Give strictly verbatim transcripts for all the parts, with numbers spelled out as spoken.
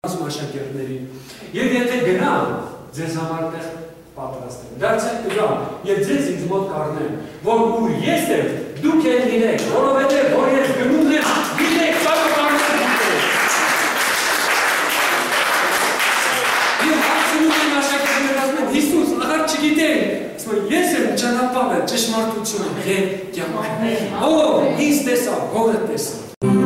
Աշակերտների եւ եթե գնամ ձեզ համար տեղ պատրաստ եմ դարձեք գամ եւ ձեզ ինձ մոտ կառնեմ որ ուր ես եմ դուք էլ լինեք որովհետեւ որ ես գնում եմ գիտեք կարող կառնեմ եւ absolutely աշակերտները ասում են Հիսուս աղա չգիտեն ասում ես եմ ճանապարհը ճշմարտությունը եւ կյանքը ո ինձ տեսա հորը տեսա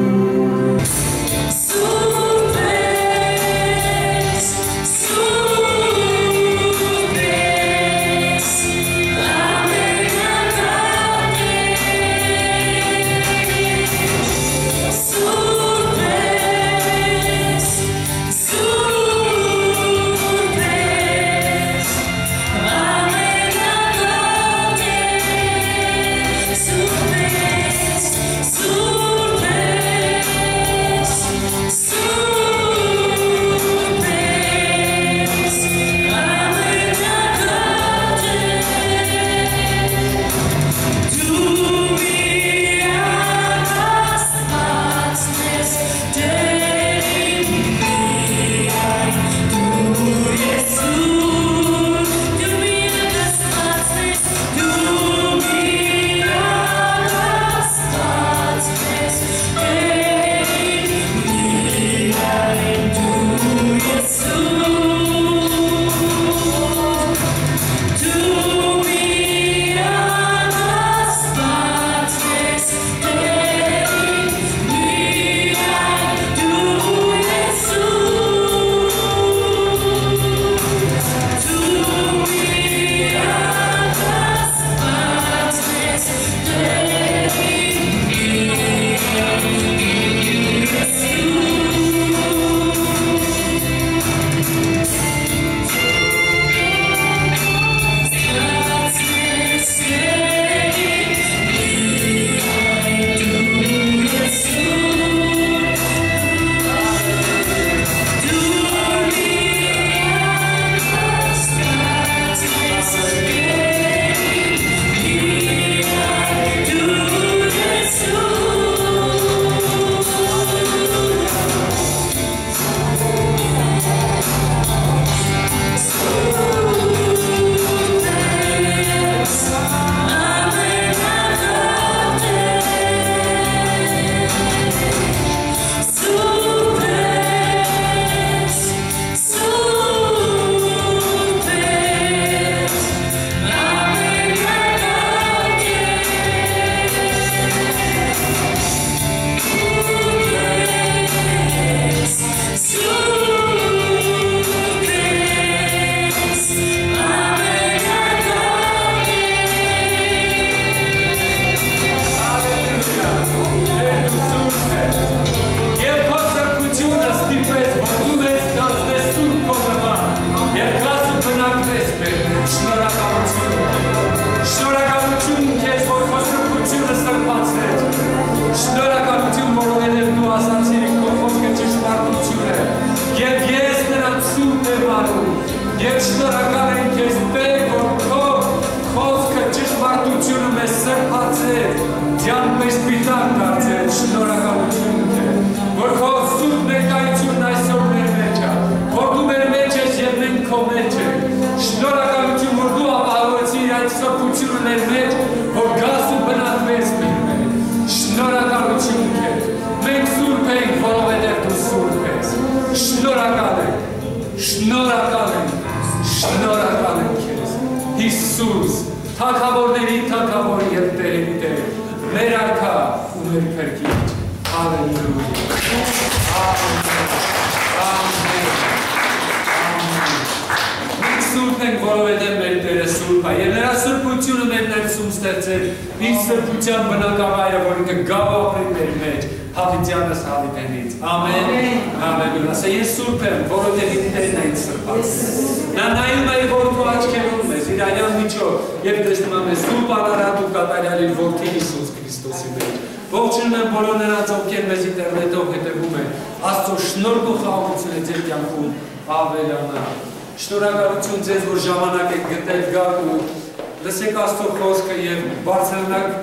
Շնորհակալություն ձեզ, որ ժամանակ եք գտել գալ ու լսեք Աստծո խոսքը եւ բարձրանաք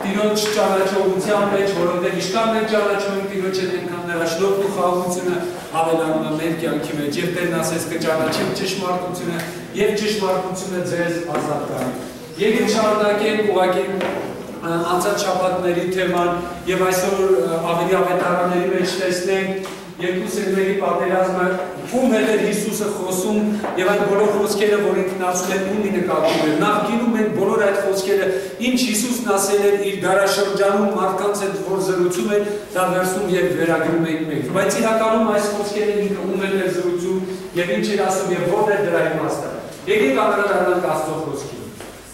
Տիրոջ ճանաչողության մեջ, որովհետև ինչքան մենք ճանաչում ենք Տիրոջը, այնքան նրա շնորհն ու խաղաղությունը ավելանում է մեր կյանքի մեջ, եւ Տերն ասեց կճանաչեք ճշմարտությունը, եւ ճշմարտությունը ձեզ ազատ կանի։ Եկեք շարունակենք ուղղակի անցած շաբաթների թեման եւ այսօր ավելի ավետարանների մեջ տեսնենք երկու սերմերի պատերազմը, ում հետ էր Հիսուսը խոսում եւ այդ բոլոր խոսքերը, որ ինքն ասում էր, ումի նկատում էր։ Նախկինում մենք բոլոր այդ խոսքերը, ինչ Հիսուսն ասել էր իր դարաշրջանում մարդկանց հետ, որ զրուցում էր, դա վերցնում եւ վերագրում ենք մենք։ Բայց իրականում այս խոսքերը ինքը ում հետ էր զրուցում եւ ինչ էր ասում եւ ո՞ր էր դրա իմաստը։ Եկեք անդրադառնանք Աստծո խոսքին։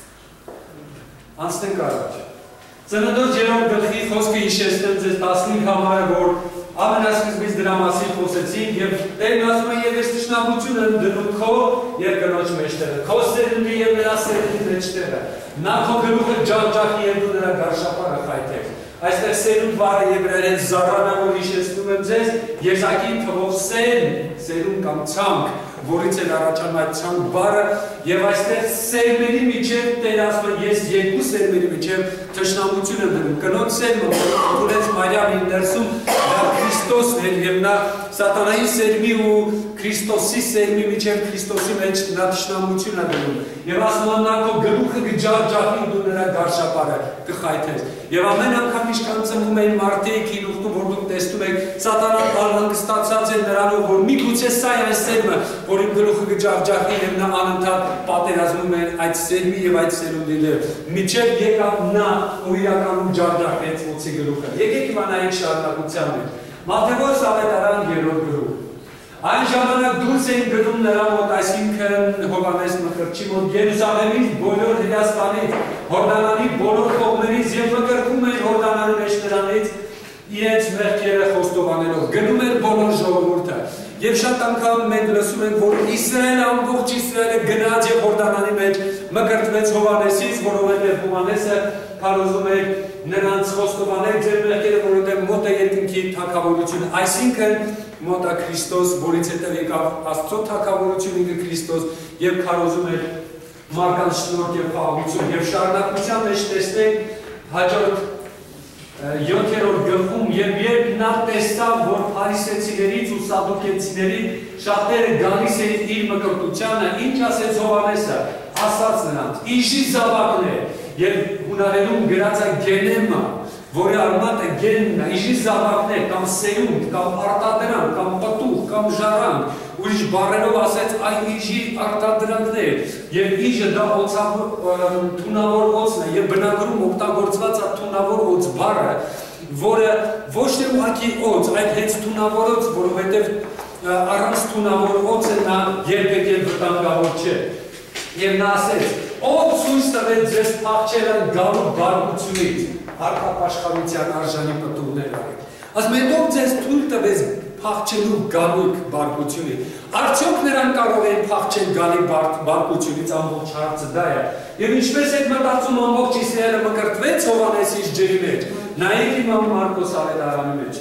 Անցնենք առաջ։ Ծննդոց երրորդ գլխի խոսքը հիշեցնեմ ձեզ տասնհինգ համարը, որ ամենասկզբից դրա մասին խոսեցինք եւ Տերն ասում է եւ ես ճշնամությունը դնում քո եւ կնոջ մեջտեղը, քո սերունդի եւ նրա սերունդի մեջտեղը, նա քո գլուխը ջանջախի եւ դու նրա գարշապարը խայթեք։ Այստեղ սերունդ բառը եբրայերեն զառանա, որ հիշեցնում եմ ձեզ, եզակի թվով սեր, սերուն կամ ցանկ, որից էլ առաջանում այդ ցանկ բառը, եւ այստեղ սերմերի միջև Տեր ասում է, ես երկու սերմերի միջև թշնամություն եմ դնում։ Կնոջ սերմը, որ ունեց Մարիամի ներսում, դա Քրիստոսն էր եւ նա սատանայի սերմի ու Քրիստոսի սերմի միջև Քրիստոսի մեջ նա թշնամություն է դնում։ Եվ ասում է նա քո գլուխը կջախջախի դու նրա գարշապարը կխայթես։ Եվ ամեն անգամ ինչքան ծնվում են մարդիկ հին ուխտում, որ դուք տեսնում եք, սատանան անհանգստացած է նրանով, որ միգուցե սա է այս սերմը, որ իմ գլուխը կջախջախի եւ նա անընդհատ պատերազմում է այդ սերմի եւ այդ սերունդի դեմ։ Միջև եկավ նա ու իրականում ջախջախեց ոցի գլուխը։ Եկեք իմանայինք շարունակության մեջ։ Մատթեոս ավետարան երրորդ գլուխ։ Այն ժամանակ դուրս էին գնում նրա մոտ, այսինքն Հովհաննես Մկրտչի մոտ, Երուսաղեմից, բոլոր Հրեաստանից, Հորդանանի բոլոր կողմերից եւ մկրտում էին Հորդանանի մեջ նրանից իրենց մեղքերը խոստովանելով։ Գնում էր բոլոր ժողովուրդը։ Եվ շատ անգամ մենք լսում ենք, որ Իսրայելը, ամբողջ Իսրայելը գնաց եւ Հորդանանի մեջ մկրտվեց Հովհաննեսից, որովհետեւ Հովհաննեսը քարոզում էր նրանց խոստովանել ձեր մեղքերը, որովհետեւ մոտ է երկնքի թագավորությունը, այսինքն մոտ է Քրիստոս, որից հետև եկավ Աստծո թագավորությունը ինքը Քրիստոս եւ քարոզում էր մարդկանց շնորհք եւ խաղաղություն եւ շարունակության մեջ տեսնենք հաջորդ յոթերորդ գլխում եւ երբ նա տեսավ, որ փարիսեցիներից ու սադուկեցիներից շատերը գալիս էին իր մկրտությանը, ինչ ասեց Հովհաննեսը, ասաց նրանց. «Իժի զավակն է» եւ հունարենում գրած է գենեմա, որի արմատը գենն է, իժի զավակն է, կամ սերունդ, կամ արտադրանք, կամ պտուղ, կամ ժառանգ, ուրիշ բառերով ասեց այն իժի արտադրանքն է, եւ իժը դա թունավոր օծն է, եւ բնագրում օգտագործված է թունավոր օծ բառը, որը ոչ թե ուղղակի օծ, այլ հենց թունավոր օծ, որովհետեւ առանց թունավոր օծը նա երբեք էլ վտանգավոր չէ։ Եվ նա ասեց. «Ով ցույց տվեց ձեզ փախչել այն գալու բարկությունից, հարկապաշխարության արժանի պտուղներ արեք»։ Ասում է, ով ձեզ թույլ տվեց փախչելու գալու բարկությունից, արդյոք նրանք կարող են փախչել գալի բարկությունից, ամբողջ հարցը դա է։ Եվ ինչպես եք մտածում ամբողջ Իսրայելը մկրտվեց Հովհաննեսի ջրի մեջ, նայեք իմ Մարկոս ավետարանի մեջ։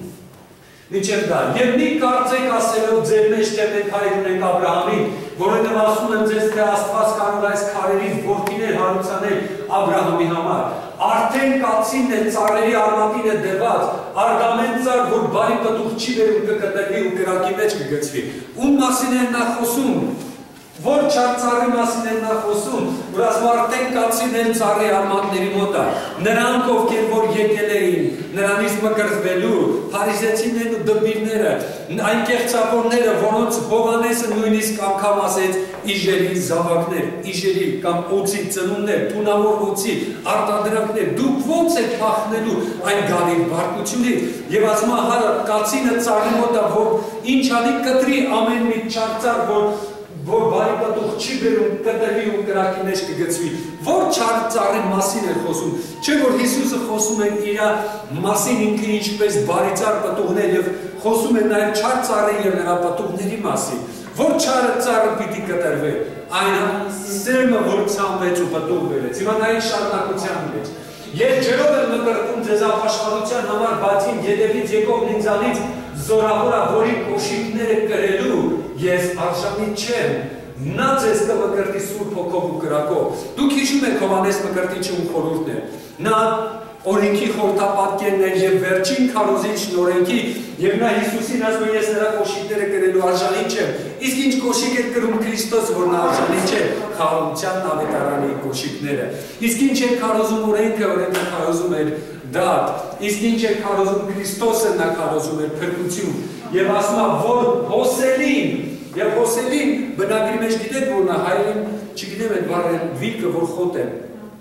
Մինչև դա, եւ մի կարծեք ասելով ձեր մեջ թե մենք հայր ունենք Աբրահամին, որովհետև ասում եմ ձեզ, թե Աստված կարող է այս քարերից որդիներ հարուցանել Աբրահամի համար։ Արդեն կացինն է, ծառերի արմատին է դրված, արգամեն ծառ, որ բարի պտուղ չի բերում կկտրվի ու կրակի մեջ կգցվի։ Ում մասին է նա խոսում, որ չար ծառի մասին է նա խոսում, որ ասում արդեն կացին են ծառի արմատների մոտ է, նրանք ովքեր որ եկել էին, նրանից մկրտվելու, փարիսեցիներն ու դպիրները, այն կեղծավորները, որոնց Հովհաննեսը նույնիսկ անգամ ասեց իժերի զավակներ, իժերի կամ օծի ծնունդներ, թունավոր օծի արտադրանքներ, դուք ո՞նց եք փախնելու այն գալի բարկությունից, եւ ասում է հա կացինը ծառի մոտ է, որ ինչ անի կտրի ամեն մի չար ծառ, որ որ բարի պտուղ չի բերում, կտրվի ու կրակի մեջ կգցվի։ Որ չար ծառի մասին է խոսում, չէ որ Հիսուսը խոսում է իր մասին ինքը ինչպես բարի ծառ պտուղներ եւ խոսում է նաեւ չար ծառի եւ նրա պտուղների մասին։ Որ չարը ծառը պիտի կտրվի, այն սերմը որ ցամվեց ու պտուղ բերեց։ Հիմա նայեք շարունակության մեջ։ Ես ջրով եմ մկրտում ձեզ ապաշխարության համար, բացի ետևից եկող ինձանից զորավոր է, որի կոշիկները կրելու ես արժանի չեմ, նա ձեզ կմկրտի Սուրբ Հոգով ու կրակով։ Դուք հիշում եք Հովհաննես Մկրտիչի ում խորհուրդն է։ Նա օրենքի խորհրդապատկերն էր եւ վերջին քարոզիչն օրենքի եւ նա Հիսուսին ասում է ես նրա կոշիկները կրելու արժանի չեմ։ Իսկ ինչ կոշիկ էր կրում Քրիստոսը, որ նա արժանի չէ, խաղաղության ավետարանի կոշիկները։ Իսկ ինչ է քարոզում օրենքը, օրենքը քարոզում էր դատ։ Իսկ ինչ է քարոզում Քրիստոսը, նա քարոզում էր փրկություն։ Եվ ասում է որ հոսելին, եւ հոսելին բնագրի մեջ գիտեք որ նա հայերեն չգիտեմ այդ բառը վիլկը որ խոտ է։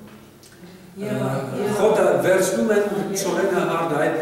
Խոտը վերցնում են ծորենը հարդ այդ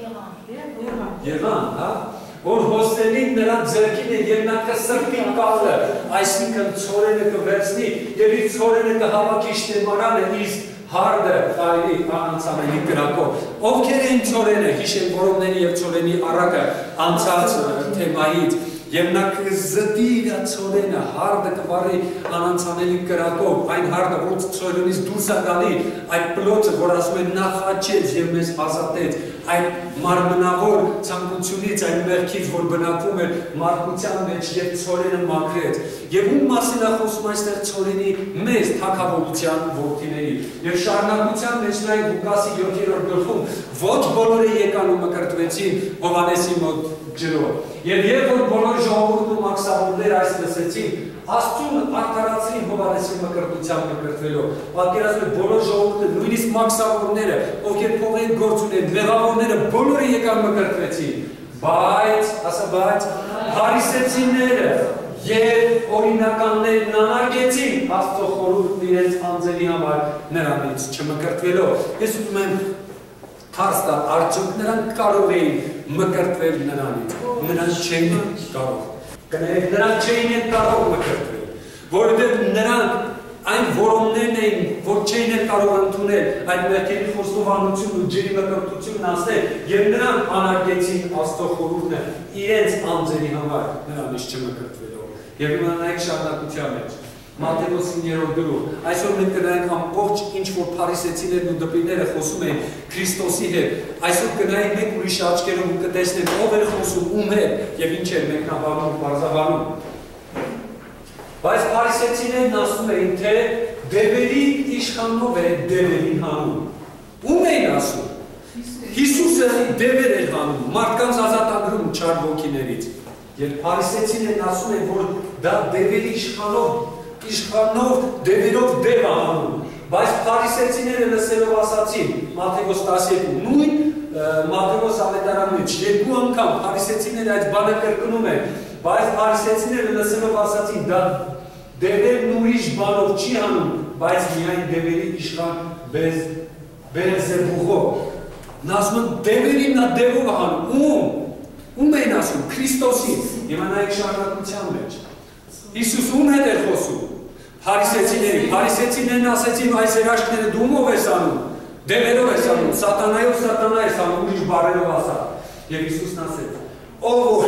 եղան, հա, որ հոսելին նրա ձեռքին է եւ նա կսրտի կալը, այսինքն ծորենը կվերցնի եւ իր ծորենը կհավաքի շտեմարանը իսկ հարդը կարելի անանցանելի կրակով։ Ովքեր են ծորենը, հիշեն որոնների եւ ծորենի առակը անցած թեմայից Եվ նա կզտի իր ծորենը, հարդը կվարի անանցանելի կրակով, այն հարդը, որ ծորենից դուրս է գալի, այդ պլոցը, որ ասում է նա խաչեց եւ մեզ ազատեց, այդ մարմնավոր ցանկությունից, այն մեղքից, որ բնակվում էր մարդկության մեջ եւ ծորենը մաքրեց։ Եվ ում մասին է խոսում այստեղ ծորենի մեզ թագավորության որդիների։ Եվ շարունակության մեջ նա Ղուկասի յոթերորդ գլխում ոչ բոլորը եկան ու մկրտվեցին Հովհաննեսի մոտ ջրով։ Եվ երբ որ բոլոր ժողովուրդն ու մաքսավորները այս լսեցին, Աստծուն արդարացրին Հովհաննեսի մկրտությամբ մկրտվելով։ Պատկերացրու եք բոլոր ժողովուրդը, նույնիսկ մաքսավորները, ովքեր փողային գործ ունեն, մեղավորները, բոլորը եկան մկրտվեցին։ Բայց, ասա բայց, փարիսեցիները եւ օրինականներն անարգեցին Աստծո խորհուրդն իրենց անձերի համար նրանից չմկրտվելով։ Ես ուզում եմ հարց տալ, արդյոք նրանք կարող էին մկրտվել նրանից, նրանց չէին կարող։ Կներեք, նրանք չէին կարող մկրտվել, որովհետև նրանք այն որոններն էին, որ չէին կարող ընդունել այդ մեղքերի խոստովանությունն ու ջրի մկրտությունն ասել, եւ նրանք անարգեցին Աստծո խորհուրդը իրենց անձերի համար նրանից չմկրտվելով։ Եվ հիմա նայեք շարունակության մեջ։ Մատթեոս իններորդ գլուխ։ Այսօր մենք կնայենք ամբողջ ինչ որ փարիսեցիներն ու դպիրները խոսում են Քրիստոսի հետ։ Այսօր կնայենք մենք ուրիշ աչքերով ու կտեսնենք ով է խոսում, ում հետ եւ ինչ է մեկնաբանում ու բարձրաբանում։ Բայց փարիսեցիներն ասում էին, թե դևերի իշխանով է դևերին հանում։ Ում էին ասում։ Հիսուսը դևեր էր հանում, մարդկանց ազատագրում չար ոգիներից։ Եվ փարիսեցիներն ասում են, որ դա դևերի իշխանով իշխանով դևերով դև անում, բայց փարիսեցիները լսելով ասացին, Մատթեոս տասներկու, նույն Մատթեոս ավետարանի մեջ երկու անգամ փարիսեցիները այդ բանը կրկնում են, բայց փարիսեցիները լսելով ասացին, դա դևերն ուրիշ բանով չի անում, բայց միայն դևերի իշխան Բելզեբուղով։ Նա ասում են դևերին նա դևով անում, ում? Ում էին ասում, Քրիստոսին, հիմա նայեք շարունակության մեջ։ Հիսուս ում հետ էր խոսում, փարիսեցիների, փարիսեցիներն ասեցին այս երաշխները դու ով ես անում, դևերով ես անում, սատանայով սատանա ես անում, ուրիշ բառերով ասա։ Եվ Հիսուսն ասեց, ով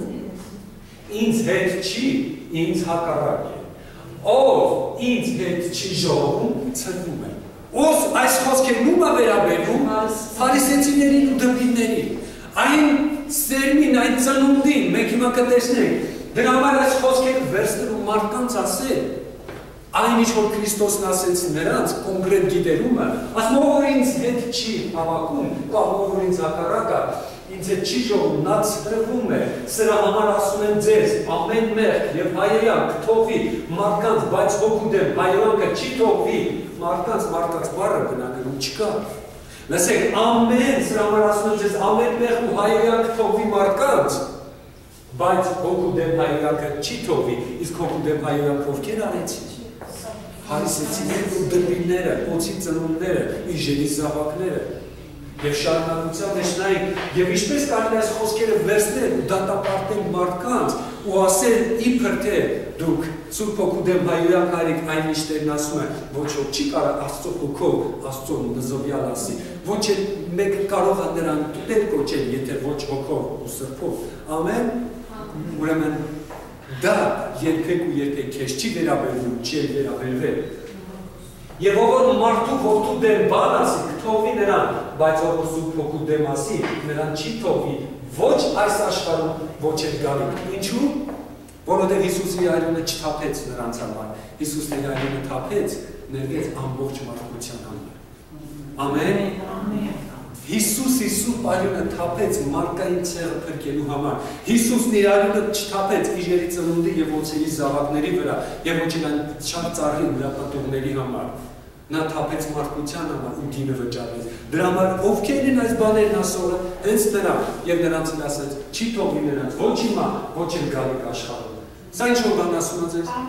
ինձ հետ չի, ինձ հակառակ է, ով ինձ հետ չի ժողովում, ցնվում է։ Ով այս խոսքերն ում է վերաբերվում, փարիսեցիներին ու դպիրներին, այն սերմին, այն ծնունդին, մենք հիմա կտեսնենք, դրա համար այս խոսքերը վերցնելու մարդկանց ասել, այն ինչ որ Քրիստոսն ասեց նրանց, կոնկրետ գիտելումը, ասում ով որ ինձ հետ չի հավաքում, կամ ով որ ինձ հակառակ է, ինձ հետ չի ժողովում, նա ցրվում է, սրա համար ասում եմ ձեզ, ամեն մեղք եւ հայրանք թողվի մարդկանց, բայց հոգու դեմ հայրանքը չի թողվի մարդկանց, մարդկանց բառը բնագրում չկա։ Լսեք, ամեն, սրա համար ասում եմ ձեզ, ամեն մեղք ու հայրանք թողվի մարդկանց, բայց հոգու դեմ հայրանքը չի թողվի, իսկ հոգու դեմ հայրանքը ովքեր արեցին։ Փարիսեցիներն ու դպիրները, օձի ծնունդները, իժերի զավակները եւ շարունակության մեջ նայեք եւ ինչպես կարելի է այս խոսքերը վերցնել ու դատապարտել մարդկանց ու ասել իբր թե դուք Սուրբ Հոգու դեմ հայրանք արեք, այն ինչ Տերն ասում է, ոչ ոք չի կարող Աստծո հոգով Աստծո նզովյալ ասի, ոչ էլ մեկը կարող է նրան տուտել կոչել, եթե ոչ հոգով ու սրբով։ Ամեն։ Ուրեմն դա երբեք ու երբեք քեզ չի վերաբերվում, չի վերաբերվել։ Եվ ով որ մարդու որդու դեմ բան ասի, կթողվի նրան, բայց ով որ Սուրբ Հոգու դեմ ասի, նրան չի թողվի ոչ այս աշխարհում, ոչ էլ գալիք։ Ինչու՞։ Որովհետև Հիսուսի այրունը չթափեց նրանց համար, Հիսուսի այրունը թափեց ներկեց ամբողջ մարդկության համար։ Ամեն։ Հիսուսի սուրբ այրունը թափեց մարդկային ցեղը փրկելու համար։ Հիսուսն իր այրունը չթափեց իժերի ծնունդի եւ ոցերի զավակների վրա եւ ոչ այն շատ ծառի հրապատողների համար։ Նա թափեց մարդկության համար ու դինը վճարեց։ Դրա համար ովքեր են այս բաներն ասողը, հենց նրան եւ նրանց ասած, չի թողնի նրանց ոչ հիմա, ոչ էլ գալիք աշխարհում։ Սա ինչ որ բան ասում է ձեզ։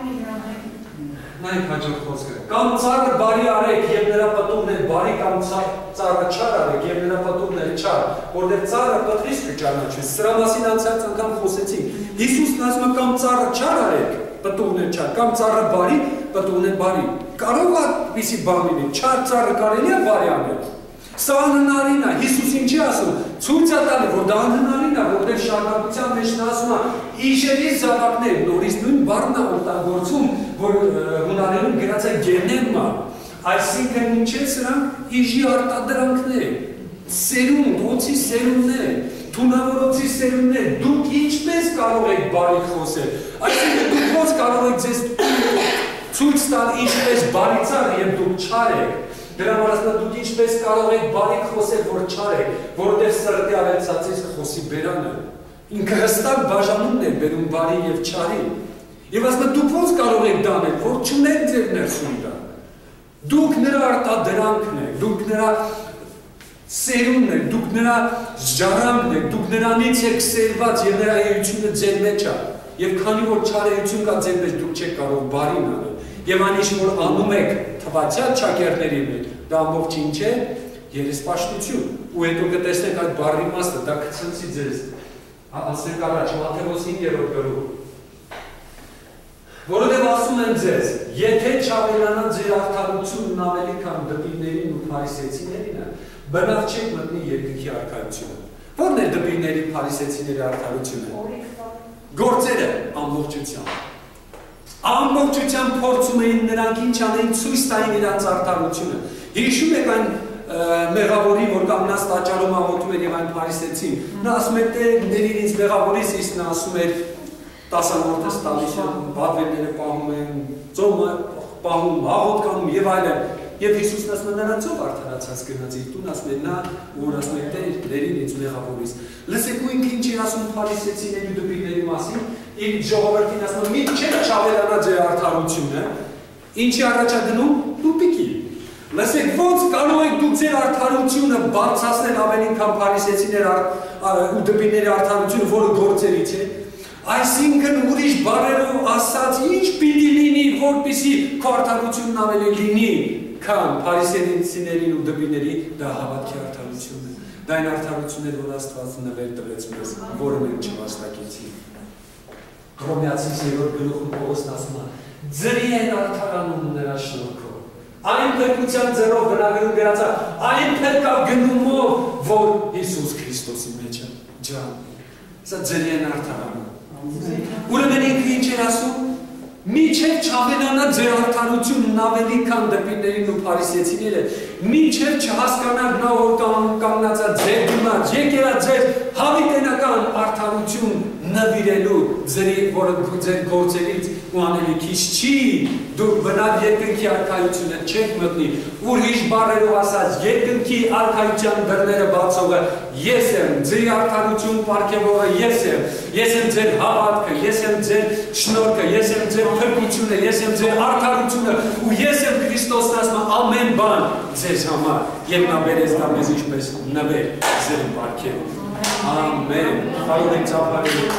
Նայեք հաջորդ խոսքը։ Կամ ծառը բարի արեք եւ նրա պատուհներ բարի կամ ծառը չար արեք եւ նրա պատուհները չար, որտեղ ծառը պատրիստ կճանաչի։ Սրա մասին անցած անգամ խոսեցինք։ Հիսուսն ասում է կամ ծառը չար արեք, պատուհներ չար, կամ ծառը բարի, պատուհներ բարի։ Կարող է պիսի բան լինի, չար ծառը կարելի է բարի անել։ Սա անհնարին է, Հիսուս ինչի ասում, ցույց է տալի, որ դա անհնարին է, որտեղ շարունակության մեջ նա ասում է, իժերի զավակներ, նորից նույն բառն է օգտագործում, որ հունարերում գրած է գենեմա, այսինքն ինչ է սրանք իժի արտադրանքներ, սերունդ, օձի սերունդներ, թունավորոցի սերունդներ, դուք ինչպես կարող եք բարի խոսել, այսինքն դուք ոնց կարող եք ձեզ ցույց տալ ինչպես բարի ծառ եւ դուք չար եք։ Դրա համար ասում դուք ինչպես կարող եք բարի խոսել, որ չար եք, որովհետև սրտի ավելցածից խոսի բերանը։ Ինքը հստակ բաժանումն է բերում բարի եւ չարի։ Եվ ասում դուք ոնց կարող եք դա անել, որ չունեք ձեր ներսում դա։ Դուք նրա արտադրանքն եք, դուք նրա սերունդն եք, դուք նրա ժառանգն եք, դուք նրանից եք սերված եւ նրա էությունը ձեր մեջ է։ Եվ քանի որ չար էություն կա ձեր մեջ, դուք չեք կարող բարին անել։ Եվ այն ինչ որ անում եք թվացյալ ճակերտների մեջ, դա ամբողջ ինչ է, երեսպաշտություն։ Ու հետո կտեսնեք այդ բառի իմաստը, դա կցնցի ձեզ։ Անցնենք առաջ, Մատթեոս հինգերորդ գլուխ։ Որովհետև ասում եմ ձեզ, եթե չավելանա ձեր արդարությունն ավելի քան դպիրներին ու փարիսեցիներինը, բնավ չեք մտնի երկնքի արքայությունը։ Ո՞րն է դպիրների փարիսեցիների արդարությունը։ Գործերը ամբողջությամբ։ Ամբողջությամբ փորձում էին նրանք ինչ անեն ցույց տային իրենց արդարությունը։ Հիշում եք այն մեղավորի, որ կանգնած տաճարում աղոթում էր եւ այն փարիսեցին։ Նա ասում էր թե ներին ինձ մեղավորից, իսկ նա ասում էր տասնորդս տալիս են, բադվերները պահում են, ծոմը պահում, աղոթք անում եւ այլն։ Եվ Հիսուսն ասում է նրանց ով արդարացած գնաց իր տուն, ասում է նա, որ ասում է Տեր, ներին ինձ մեղավորից։ Լսեք ու ինքը ինչ էր ասում փարիսեցիների դպիրների մասին, իր ժողովրդին ասում է մի չէ չավելանա ձեր արդարությունը, ինչի առաջադնում տուպիկի։ Լսեք ոնց կարող եք դուք ձեր արդարությունը բարձրացնել ավելի քան փարիսեցիներ ու դպիրների արդարությունը, որը գործերից է։ Այսինքն ուրիշ բառերով ասած ինչ պիտի լինի, որպեսզի քո արդարությունն ավելի լինի, քան փարիսեցիներին ու դպիրների, դա հավատքի արդարությունն է։ Դա այն արդարությունն է, որ Աստված նվեր տվեց մեզ, որը մենք չվաստակեցինք։ Հռոմեացիս երրորդ գլուխում Պողոսն ասում է. ձրի են արդարանում նրա շնորհքով։ Այն փրկության ձեռով բնագրում գրած է, այն փրկավ գնումով, որ Հիսուս Քրիստոսի մեջ է։ Ջան, սա ձրի են արդարանում։ Ուրեմն ինքը ինչ էր ասում։ Մինչև չավելանա ձեր արդարությունն ավելի քան դպիրներին ու փարիսեցիները, մինչև չհասկանաք նա որ կանգնած է ձեր դիմաց, եկել է ձեր հավիտենական արդարություն նվիրելու ձերի, որը ձեր գործերից ու անելիքից չի, դուք բնավ երկնքի արքայությունը չեք մտնի, ուրիշ բառերով ասած, երկնքի արքայության դռները բացողը ես եմ, ձերի արդարություն պարգևողը ես եմ, ես եմ ձեր հավատքը, ես եմ ձեր շնորհքը, ես եմ ձեր փրկությունը, ես եմ ձեր արդարությունը ու ես եմ Քրիստոսն ասում ամեն բան ձեզ համար եւ նա բերեց դա մեզ ինչպես նվեր ձեր պարգև։ Ամեն։ Կարող եք ծափարել։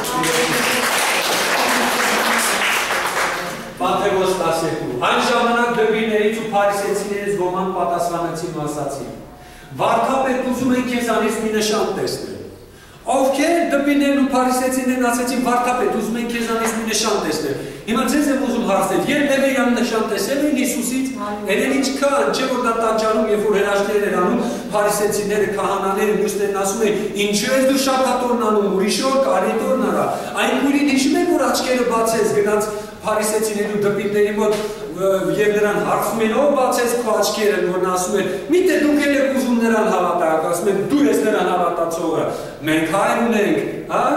Մատթեոս տասներկու։ Այն ժամանակ դպիրներից ու փարիսեցիներից ոմանք պատասխանեցին ու ասացին. Վարդապետ ուզում են քեզանից մի նշան տեսնել։ Ովքեր դպիրներն ու փարիսեցիներն ասացին վարդապետ ուզում են քեզանից մի նշան տեսնել։ Հիմա ձեզ եմ ուզում հարցնել, երբևէ յան նշան տեսել են Հիսուսից, երեն ինչքան, չէ որ դա տաճարում, երբ որ հրաշքներ էր անում, փարիսեցիները, քահանաները, մյուսներն ասում էին, ինչու ես դու շաբաթօրն անում, ուրիշ օր կարիետորն արա։ Այն քույրին հիշում եք որ աչքերը բացեց, գնաց փարիսեցիների ու դպիրների մոտ եւ նրան հարցում են ով բացեց քո աչքերը, որ նա ասում է, միթե դուք եք ուզում նրան հավատալ, ասում են դու ես նրան հավատացողը, մենք հայր ունենք, հա?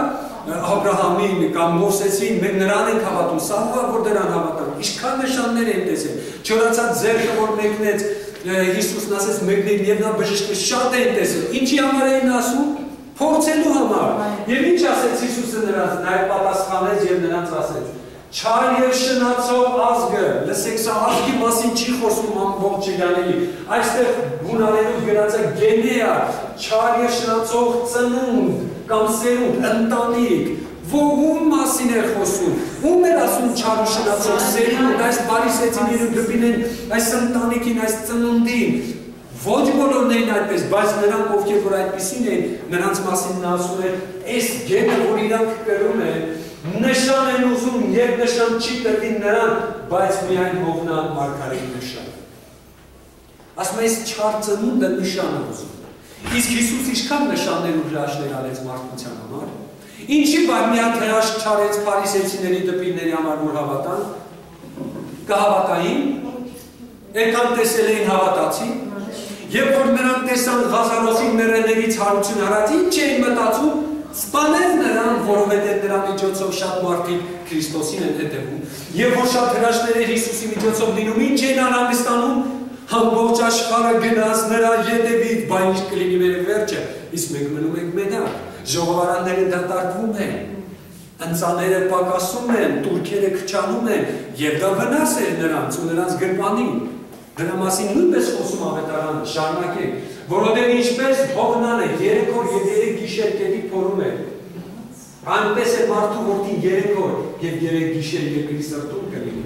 Աբրահամին կամ Մովսեսին մենք նրան ենք հավատում, սաղվա որ դրան հավատան, ինչքան նշաններ են տեսել, չորացած ձեռքը որ մեկնեց Հիսուսն ասեց մեկնին և նա բժշկը շատ են տեսել, ինչի համար էին ասում, փորձելու համար, և ինչ ասեց Հիսուսը նրանց, նաև պատասխանեց և նրանց ասեց, չար և շնացող ազգը, լսեք սա ազգի մասին չի խոսում ամբողջ Երանելի, այստեղ բունարելով գրած է գենեա, չար և շնացող ծնունդ, կամ սերունդ, ընտանիք, ում մասին էր խոսում, ում էր ասում չար ու շնացող սերունդ, այս բարիսեցիները դպին են այս ընտանիքին, այս ծնունդին, ոչ բոլորն էին այդպես, բայց նրանք ովքեր որ այդպիսին էին, նրանց մասին նա ասում էր, այս գետը, որ իրանք կրում են, նշան են ուզում, երբ նշան չի տրվին նրան, բայց միայն Հովնան մարգարեի նշան։ Ասում այս չար ծնունդը նշան է ուզում։ Իսկ Հիսուս ինչքան նշաններ ու հրաշքներ արեց մարդկության համար, ինչի բար մի հատ հրաշք չարեց փարիսեցիների դպիրների համար որ հավատան, կհավատային, եկան տեսել էին հավատացին, երբ որ նրանք տեսան Ղազարոսի մեռելներից հարություն արած, ինչ էին մտածում, սպանել նրան, որովհետև նրա միջոցով շատ մարդիկ Քրիստոսին են հետևում, եւ որ շատ հրաշքներ էր Հիսուսի միջոցով լինում, ինչ էին անհանգստանում, ամբողջ աշխարհը գնաց նրա ետևից, բայց ինչ կլինի մեր վերջը, իսկ մենք մնում ենք մենակ, ժողովարանները դատարկվում են, ընծաները պակասում են, տուրքերը քչանում են, եւ դա վնաս էր նրանց ու նրանց գրպանին։ Դրա մասին նույնպես խոսում ավետարանը, շարունակեք, որովհետև ինչպես Հովնանը երեք օր եւ երեք գիշեր գետի փորում է, այնպես է մարդու որդին երեք օր եւ երեք գիշեր երկրի սրտում կլինի։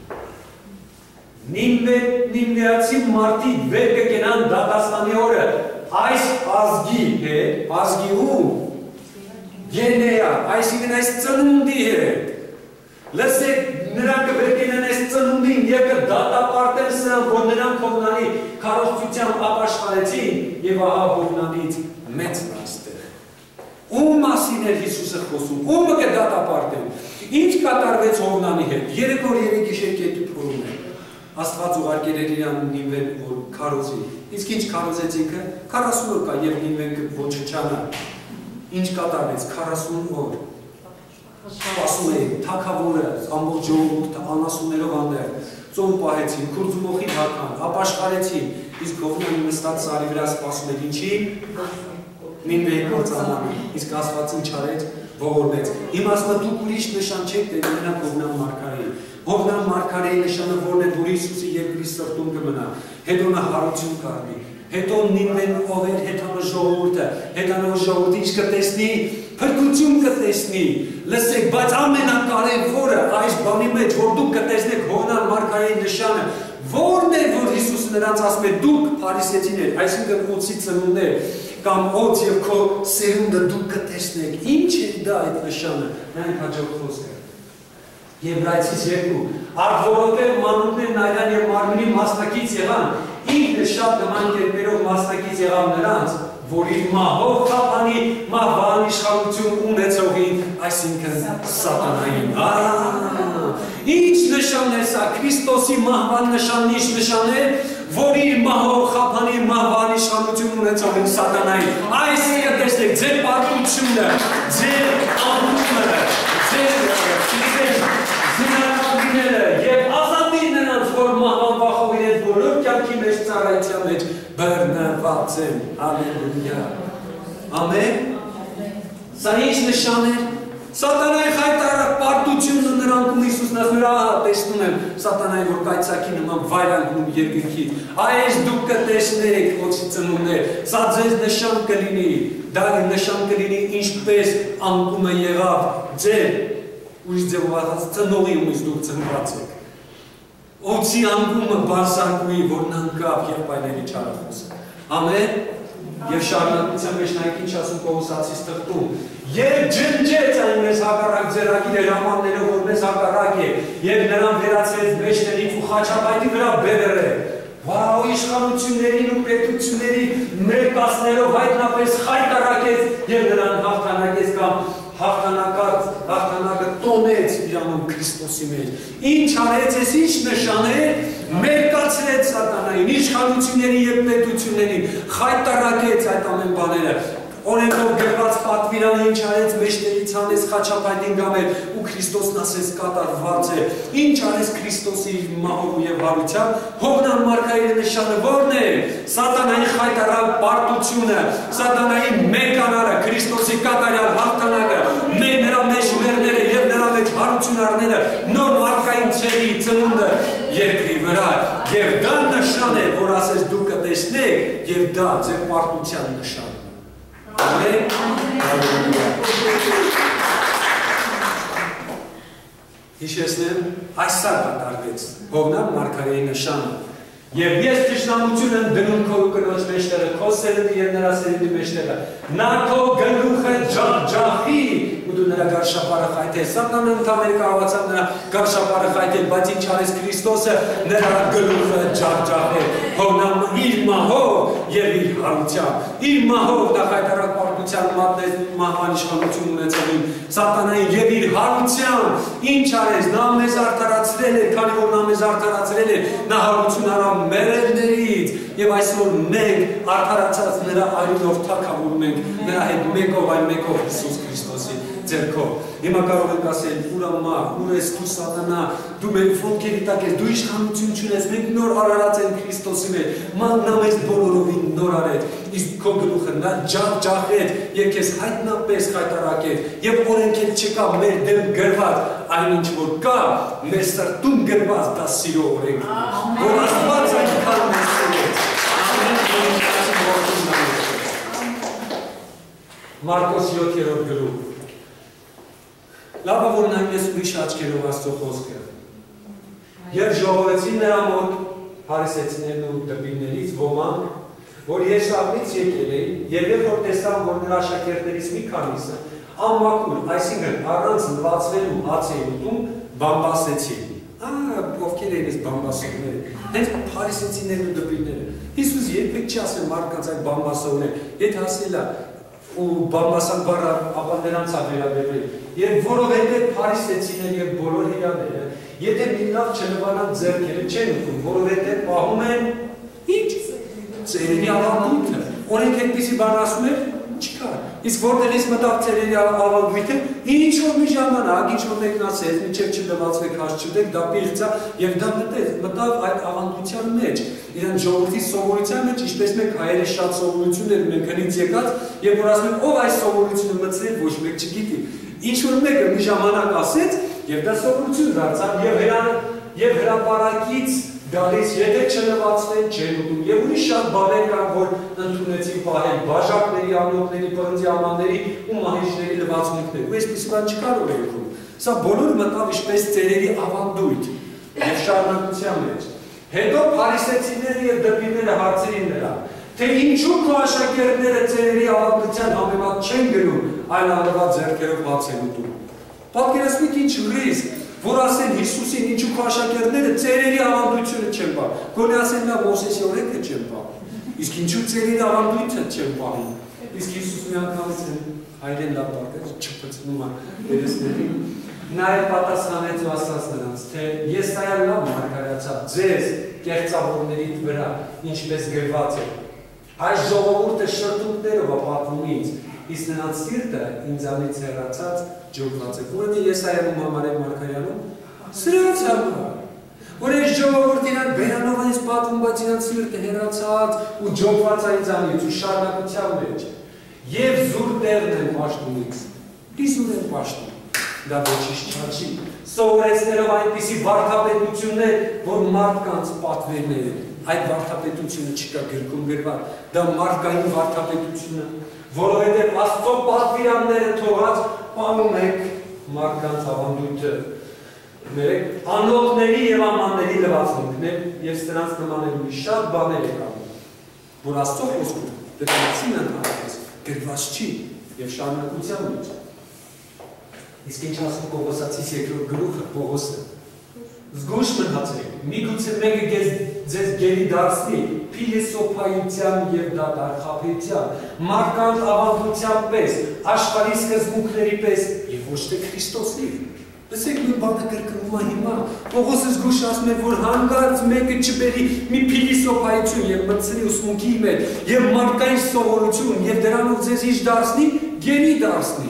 Նինվեացի մարդիկ վեր կգնան դատաստանի օրը այս ազգի հետ, ազգի ում, գենեա, այսինքն այս ծնունդի հետ, լսեք նրանք վեր կգնան այս ծնունդին և կդատապարտեն սրան, որ նրանք Հովնանի քարոզչությամբ ապաշխարեցին և ահա Հովնանից մեծ այստեղ։ Ում մասին էր Հիսուսը խոսում, ումը կդատապարտեն, ինչ կատարվեց Հովնանի հետ, երեք օր երեք գիշեր գետի փորում է։ Աստված ուղարկել էր իրան Նինվեն, որ քարոզի։ Իսկ ինչ քարոզեց ինքը, քառասուն օր կա եւ Նինվեն ոչնչանա։ Ինչ կատարվեց, քառասուն օր։ Սպասում էին, թագավորը, ամբողջ ժողովուրդը անասուններով անդեր, ծոմ պահեցին, քուրձումոխի հական, ապաշխարեցին, իսկ Հովնանը նստած սարի վրա սպասում էր ինչի։ Նինվեի կործանանը, իսկ Աստված ինչ արեց, ողորմեց։ Հիմա ասում է դուք ուրիշ նշան չեք տեղ մենակ Հովնան մարգարեի։ Հովնան մարգարեի նշանը որն է, որ Հիսուսի երկրի սրտում կմնա, հետո նա հարություն կառնի, հետո Նինվեն ով էր հետանո ժողովուրդը, հետանո ժողովուրդը ինչ կտեսնի, փրկություն կտեսնի, լսեք, բայց ամենակարևորը այս բանի մեջ, որ դուք կտեսնեք Հովնան մարգարեի նշանը, որն է, որ Հիսուսը նրանց ասում է դուք փարիսեցիներ, այսինքն օծի ծնունդներ, կամ օծ եւ քո սերունդը դուք կտեսնեք, ինչ է դա այդ նշանը, նրանք հաջող խոսքը։ Եբրայեցիս երկու, արդ որովհետև մանուկներն այլան և մարմնի մասնակից եղան, ինքն շատ նման կերպերով մասնակից եղավ նրանց, որ իր մահով խափանի մահվան իշխանություն ունեցողին, այսինքն սատանային։ Ինչ նշան է սա, Քրիստոսի մահվան նշանն ինչ նշան է, որ իր մահով խափանի մահվան իշխանություն ունեցողին սատանային։ Այս կտեսնեք ձեր պարտությունը, ձեր անդումը, ձեր զինարակները և ազատին նրանց, որ մահվան վախով իրենց բոլոր կյանքի մեջ ծառայության մեջ բռնված են, հալելույա, ամեն, սա ինչ նշան էր, սատանայի խայտարակ պարտությունն նրանքում Հիսուսն ասում էր, ահա տեսնում եմ սատանայի, որ կայծակի նման վայրանգում երկնքից, այս դուք կտեսնեք օծի ծնունդներ, սա ձեզ նշան կլինի, դա նշան կլինի ինչպես անկումը եղավ ձեր ուրիշ ձևով ասած ծնողի ումից դուք ծնված եք։ Օծի անկումը բարսարկուի, որն անկավ և պայների չարախոսը։ Ամեն, և շարունակության մեջ նայք ինչ ասում Պողոսացիս թղթում։ Եվ ջնջեց այն մեզ հակառակ ձեռագիր հրամաններով, որ մեզ հակառակ է, և նրան վերացրեց մեջներից ու խաչապայտի վրա բերել է։ Վау, իշխանություններին ու պետությունների մերկացներով հայտնապես խայտարակեց և նրան հաղթանակեց կամ հաղթանակած, հաղթանակը տոնեց իրանում Քրիստոսի մեջ։ Ինչ արեց ես, ինչ նշան է, մերկացրեց սատանային, իշխանությունների և պետություններին, խայտարակեց այդ ամեն բաները, օրենքով գրված պատվիրանը ինչ արեց մեջտեղից հանեց խաչապայտին գամեր ու Քրիստոսն ասեց կատարված է։ Ինչ արեց Քրիստոսի մահով եւ հարությամբ, Հովնան մարգարեի նշանը ո՞րն է։ Սատանայի խայտարակ պարտությունը, սատանայի մեկանարը, Քրիստոսի կատարյալ հաղթանակը, մեր նրա մեջ մերները եւ նրա մեջ հարություն առնելը, նոր մարդկային ցերի ծնունդը երկրի վրա։ Եվ դա նշան է, որ ասես դու կտեսնեք եւ դա ձեր պարտության նշանն է։ Ամեն։ Հիշեցնեմ, այսօր կատարվեց Հովնան մարգարեի նշանը։ Եվ ես թշնամություն եմ դնում քո կնոջ մեջտեղը, քո սերնդի եւ նրա սերնդի մեջտեղը։ Նա քո գլուխը ջախջախի ու դու նրա գարշապարը խայթես։ Սատանան ընդհանուր կարողացավ նրա գարշապարը խայթել, բայց ինչ արեց Քրիստոսը, նրա գլուխը ջախջախել։ Հովնան իր մահով եւ իր հարությամբ, իր մահով դա խայտարակ պարտության մատնեց մահվան իշխանություն ունեցողին Սատանային եւ իր հարությամբ ինչ արեց, նա մեզ արդարացրել է, քանի որ նա մեզ արդարացրել է, նա հարություն արավ մերերներից եւ այսօր մենք արդարացած նրա արյունով թագավորում ենք նրա հետ մեկով այն մեկով Հիսուս Քրիստոսի ձեռքով։ Հիմա կարող ենք ասել, ուրամա, ուր ես դու Սատանա, դու մեր ոտքերի տակ ես, դու իշխանություն չունես, մենք նոր արարած ենք Քրիստոսի մեջ, նա մեզ բոլորովին նոր արեց, իսկ քո գլուխը նա ջախջախեց եւ քեզ հայտնապես խայտարակեց եւ օրենք էլ չկա մեր դեմ գրված, այնինչ որ կա, մեր սրտում գրված դա սիրո օրենք, որ Աստված այնքան մեզ սիրեց։ Մարկոս յոթերորդ գլուխ։ Լավ է, որ նայում ես ուրիշ աչքերով Աստծո խոսքը։ Եվ ժողովեցին նրա մոտ փարիսեցիներն ու դպիրներից ոմանք, որ Եսավից եկել էին, եւ երբ որ տեսան, որ նրա աշակերտներից մի քանիսը անմաքուր, այսինքն առանց լվացվելու հաց էին ուտում, բամբասեցին։ Ահա, ովքեր էին այս բամբասողները։ Հենց փարիսեցիներն ու դպիրները։ Հիսուս երբեք չի ասել մարդկանց այդ բամբասողներ, եթե ասել է ու բամբասան բառը ապա նրանց է վերաբերվել։ Եվ որովհետև փարիսեցիներ եւ բոլոր հիրաները, եթե մի լավ չլվանան ձեռքերը չեն ուտում, որովհետև պահում են ինչ ծերերի ավանդույթը։ Օրենք այդպիսի բան ասում էր, չկա։ Իսկ որտեղից մտավ ծերերի ավանդույթը, ինչ որ մի ժամանակ, ինչ որ մեկն ասեց, մինչև չլվացվեք, հաշ չդեք, դա պիղծա եւ դա մտավ այդ ավանդության մեջ։ Իրան ժողովրդի սովորության մեջ, ինչպես մենք հայերը շատ սովորություններ ունենք հնից եկած, եւ որ ասում են, ով այս սովորությունը մտցրել, ոչ մեկ չգիտի։ Ինչ որ մեկը մի ժամանակ ասեց, եւ դա սովորություն դարձավ, եւ հրան եւ հրապարակից գալիս, եթե չլվացվեն, չեն ուտում։ Եվ ուրիշ շատ բաներ կան, որ ընդունեցին պահել բաժակների, անոթների, պղնձի ամանների ու մահիճների լվացմունքներ։ Ու այսպես բան չկարող է եղում։ Սա բոլորը մտավ ինչպես ծերերի ավանդույթ եւ շարունակության մեջ։ Հետո փարիսեցիները եւ դպիրները հարցրին նրան, թե ինչու քո աշակերտները ծերերի ավանդության համեմատ չեն գնում, այլ անլվա ձեռքերով հաց են ուտում։ Պատկերացրեք ինչ ռիսկ, որ ասեն Հիսուսին ինչու քո աշակերտները ծերերի ավանդությունը չեն պահում։ Գոնե ասեն նա Մովսեսի օրենքը չեն պահում։ Իսկ ինչու ծերերի ավանդույթը չեն պահում։ Իսկ Հիսուս մի անգամից հայրեն լավ բարձր չփծնում է երեսներին։ Նա պատասխանեց ու ասաց նրանց, թե Եսայիան լավ մարգարեացավ ձեզ կեղծավորների վրա, ինչպես գրված է։ Այս ժողովուրդը շրթունքներով է պատմում ինձ, իսկ նրանց սիրտը ինձանից հեռացած ջոկված է։ Ուրեմն Եսայիայում համար է մարգարեանում սրանց համար։ Որ այս ժողովուրդն իրան բերանով այնց պատմում, բայց իրանց սիրտը հեռացած ու ջոկված է ինձանից ու շարունակության մեջ։ Եվ զուր տեղն են պաշտում ինձ։ Դիզուր են պաշտում։ Դա ոչինչ չաչի։ Սովորեցնելով այնպիսի վարդապետություններ, որ մարդկանց պատվերներ են։ Այդ վարդապետությունը չկա գրքում գրված, դա մարդկային վարդապետությունը, որովհետև Աստծո պատվիրանները թողած պահում եք մարդկանց ավանդույթը։ Ներեք անոթների եւ ամանների լվացմունքներ եւ սրանց նմանելու շատ բաներ եք անում, որ Աստծո խոսքում դրանցին ընդհանրապես գրված չի եւ շարունակության մեջ։ Իսկ ինչ ասում Պողոսացիս երկրորդ գլուխը Պողոսը։ Զգույշ մնացեք, միգուցե մեկը ձեզ գերի դարձնի փիլիսոփայության եւ դատախաբության, մարդկանց ավանդության պես, աշխարհի սկզբունքների պես եւ ոչ թե Քրիստոսի։ Լսեք մի բանը կրկնում է հիմա, Պողոսը զգուշ ասում է, որ հանկարծ մեկը չբերի մի փիլիսոփայություն եւ մտցնի ուսմունքի մեջ եւ մարդկային սովորություն եւ դրանով ձեզ ինչ դարձնի, գերի դարձնի։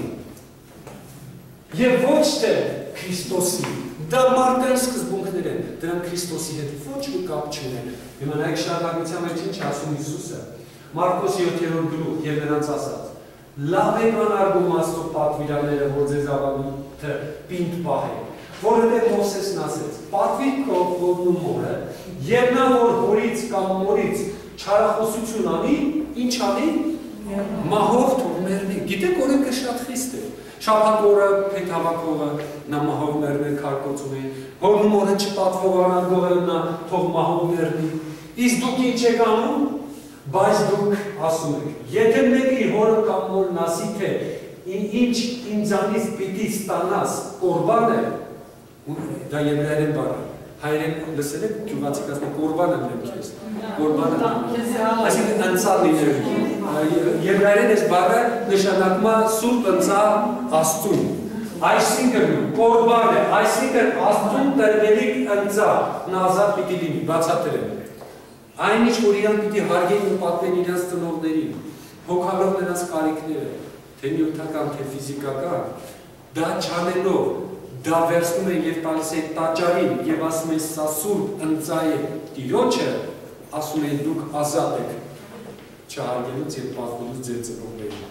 Եվ ոչ թե Քրիստոսի, դա մարդկային սկզբունքներ են, դրանք Քրիստոսի հետ ոչ մի կապ չունեն։ Հիմա նայեք շարունակության մեջ ինչ ասում Հիսուսը, Մարկոս յոթերորդ գլուխ եւ նրանց ասած. Լավ եք անարգում Աստծո պատվիրանները, որ ձեզ ավանդը պինդ պահեք, որովհետև Մովսեսն ասեց. պատվիր քո որդու մորը, եւ նա որ հորից կամ մորից չարախոսություն անի, ինչ անի, մահով թող մեռնի։ Գիտեք, օրենքը շատ խիստ է։ Շաբաթ օրը փեթավակողը նա մահով մեռներ քարկոծում է, հորն մորը չպատվով անարգողը նա թող մահով մեռնի։ Իսկ դուք ինչ եք անում, բայց դուք ասում եք, եթե մեկի հորը կամ մորն ասի թե ինչ ինձանից պիտի ստանաս կորբան է, դա եբրայերեն բառ է, հայերեն լսել եք գյուղացիք ասում կորբան եմ եմ քեզ, կորբան եմ, այսինքն ընծա լինել, եբրայերեն այս բառը նշանակում է սուրբ ընծա Աստծուն, այսինքն կորբան է, այսինքն Աստծուն տրվելիք ընծա, նա ազատ պիտի լինի, բացատրել։ Այն ինչ, որ իրան պիտի հարգեն ու պատվեն իրանց ծնողներին, հոգալով նրանց կարիքները, թե նյութական, թե ֆիզիկական, դա չանելով, դա վերցնում են և տալիս է տաճարին և ասում են սա սուրբ ընծա է Տիրոջը, ասում են դուք ազատ եք չհարգելուց և պատվելուց ձեր ծնողներին։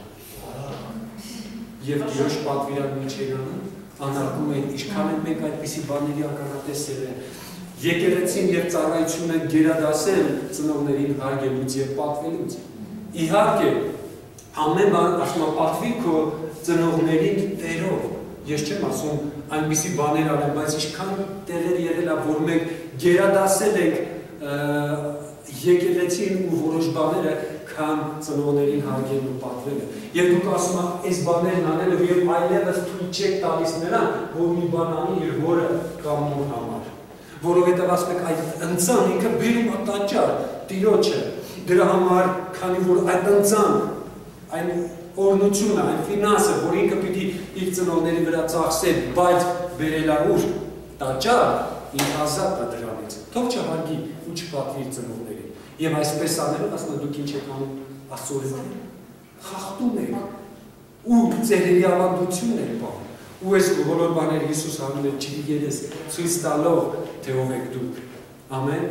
Եվ Տիրոջ պատվիրան ինչ են անում, անարգում են, ինչքան են մենք այդպիսի բաների ականատեսեր են, եկեղեցին և ծառայությունը գերադասել ծնողներին հարգելուց և պատվելուց։ Իհարկե, ամեն բան ասում է պատվի քո ծնողներին Տերով։ Ես չեմ ասում այնպիսի բաներ արել, բայց ինչքան տեղեր եղել է, որ մենք գերադասել ենք եկեղեցին ու որոշ բաները, քան ծնողներին հարգելն ու պատվելը։ Եվ դուք ասում եք, այս բաներն անելով և այլևս թույլ չեք տալիս նրան, որ մի բան անի իր հորը կամ մոր համար։ Որովհետև ասում եք այդ ընծան ինքը բերում է տաճար, Տիրոջը, դրա համար, քանի որ այդ ընծան, այն օրնությունը, այն ֆինանսը, որ ինքը պիտի իր ծնողների վրա ծախսել, բայց բերել է ուր տաճար, ինքը ազատ է դրանից, թող չհարգի ու չպատվի իր ծնողներին։ Եվ այսպես անելով, ասում եք դուք ինչ եք անում Աստծո օրենքները, խախտում եք ու ձերերի ավանդությունն եք պահում։ Ու այս բոլոր բաները Հիսուս անում է ջրի երես, ցույց տալով, թե ով եք դուք։ Ամեն։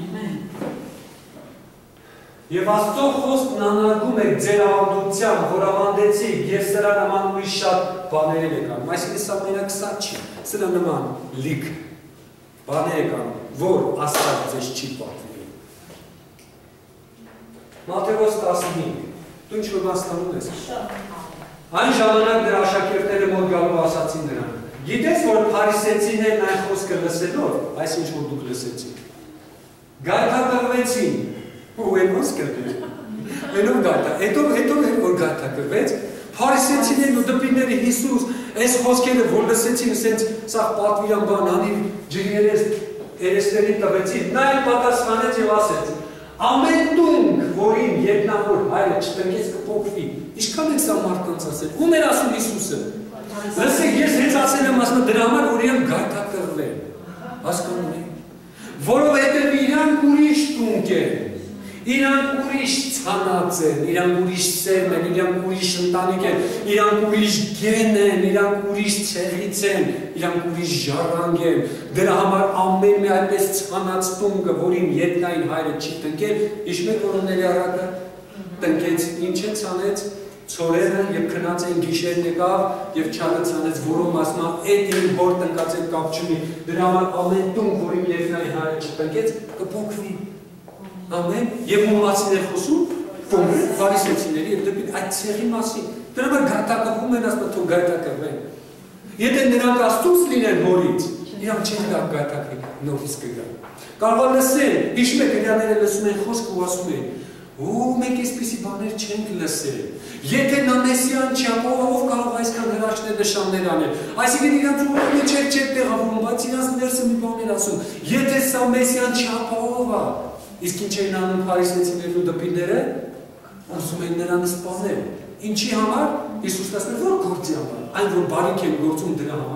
Եվ Աստծո խոսքն անարգում եք ձեր ավանդությամբ, որ ավանդեցիք, և սրա նման ուրիշ շատ բաներ եք անում։ Այսինքն սա մենակ սա չի, սրա նման լիք բաներ եք անում, որ Աստված ձեզ չի պատվիրում։ Մատթեոս տասնհինգ, դու ինչ-որ բան ստանում ես։ Այն ժամանակ նրա աշակերտները մոտ գալով ասացին նրան. Գիտես, որ փարիսեցիներն այն խոսքը լսելով, այս ինչ որ դուք լսեցիք, գայթակղվեցին, ու այն խոսքը էր, այնով գայթա, հետո որ գայթակղվեց, փարիսեցիներն ու դպիրները Հիսուս, այս խոսքերը որ լսեցին, ասենց սաղ պատվիրան բան անիր, ջրի երեսներին տվեցին, նա էլ պատասխանեց և ասեց. Ամեն տունք, որին երկնավոր հայրը չտնկեց կփոխվի, ինչքան եք սա մարդկանց ասել, ում էր ասում Հիսուսը։ Լսեք, ես հենց ասել եմ ասում դրա համար, որ իրան գայթակղվեն, հասկանում եք, որովհետև իրանք ուրիշ տունք են, իրանք ուրիշ ցանած են, իրանք ուրիշ սերմ են, իրանք ուրիշ ընտանիք են, իրանք ուրիշ գեն են, իրանք ուրիշ ցեղից են, իրանք ուրիշ ժառանգ են, դրա համար ամեն մի այդպես ցանած տունքը, որին երկնային հայրը չի տնկել, իշմեք որոնների առակը տնկեց, ինչ է ցանեց, ցորենը և քնած են գիշերն եկավ և չարը ցանեց, որում ասում է էդ իմ հոր տնկած են կապ չունի, դրա համար ամեն տունք, որին երկնային հայրը չտնկեց, կփոխվի։ Ամեն, և ում մասին է խոսում, փարիսեցիների և դեպի այդ ցեղի մասին, դրա համար գայթակղվում են, ասում թող գայթակղվեն։ Եթե նրանք Աստծուց լինեն հորից, իրանք չեն գա գայթակղվի, նորից կգան։ Կարող է լսել, հիշում եք իրաները լսում են խոսք ու ասում են, ու մենք այսպիսի բաներ չենք լսել։ Եթե նա Մեսիան չի, ապա ով կարող այսքան հրաշքներ նշաններ անել։ Այսինքն իրանց ուղղի մեջ չէր տեղավորում, բայց իրանց ներսը մի բան էր ասում։ Եթե սա Մեսիան չի, ապա ով է։ Իսկ ինչ էին անում փարիսեցիներն ու դպիրները, ասում են նրան սպանել։ Ինչի համար։ Հիսուսն ասում է, որ գործի համար, այն որ բարիք են գործում դրա համար,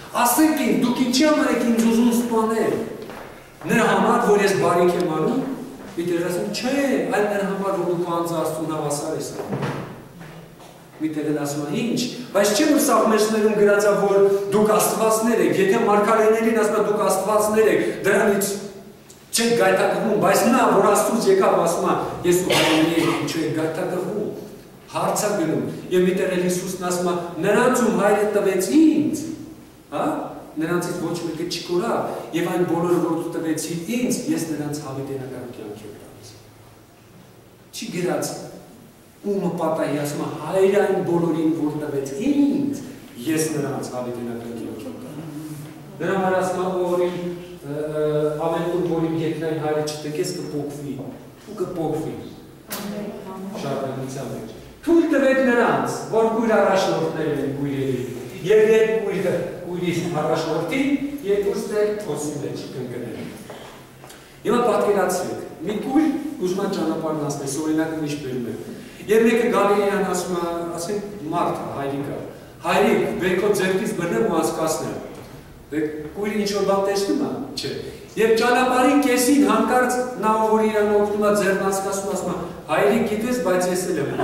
Ասեք ինձ, դուք ինչի համար եք ինձ ուզում սպանել։ Նրա համար, որ ես բարիք եմ անում, միտեղ ասում, չէ, այլ նրա համար, որ դու քո Աստծուն հավասար ես անում։ Միտեղ են ասում, ինչ, բայց չէ որ Սաղմոսներում գրած է, որ դուք աստվածներ եք, եթե մարգարեներին ասում դուք աստվածներ եք, դրանից չեք գայթակղվում, բայց նա, որ Աստծուց եկավ, ասում է, ես ու հայրենի եք, ինչու եք գայթակղվում, հարց է գնում, եւ միտեղ էլ Հիսուսն ասում է, նրանց ում հայրը տվեց ինձ, հա, նրանցից ոչ մեկը չկորավ, եւ այն բոլորը, որ դու տվեցիր ինձ, ես նրանց հավիտենական կյանք եմ տալիս։ Չի գրած ումը պատահի, ասում է, հայրը այն բոլորին, որ տվեց ինձ, ես նրանց հավիտենական կյանք եմ տալիս։ Նրա համար ասում է, որին ամեն ուր, որին երկնային հայրը չտեկես, կպոկվի, ու կպոկվի։ Շարունակության մեջ։ Թույլ տվեք նրանց, որ կույր առաջնորդներ են կույրերի, եւ երբ կույրը կույրի առաջնորդի, երբ ուստեղ փոսի մեջ կընկնել։ Հիմա պատկերացրեք, մի կույր ուզում է ճանապարհն անցնել, օրինակը միշտ բերում է։ Եվ մեկը Գալիլեան ասում է, ասենք մարդ հայրիկա, հայրիկ, բեր քո ձեռքից բռնեմ ու անցկացնեմ։ Կույրը ինչ-որ բան տեսնում է, չէ։ Եվ ճանապարհի կեսին հանկարծ նա որ իրան օգնում է ձեռն անցկացնում, ասում է, հայրիկ գիտես, բայց ես էլ եմ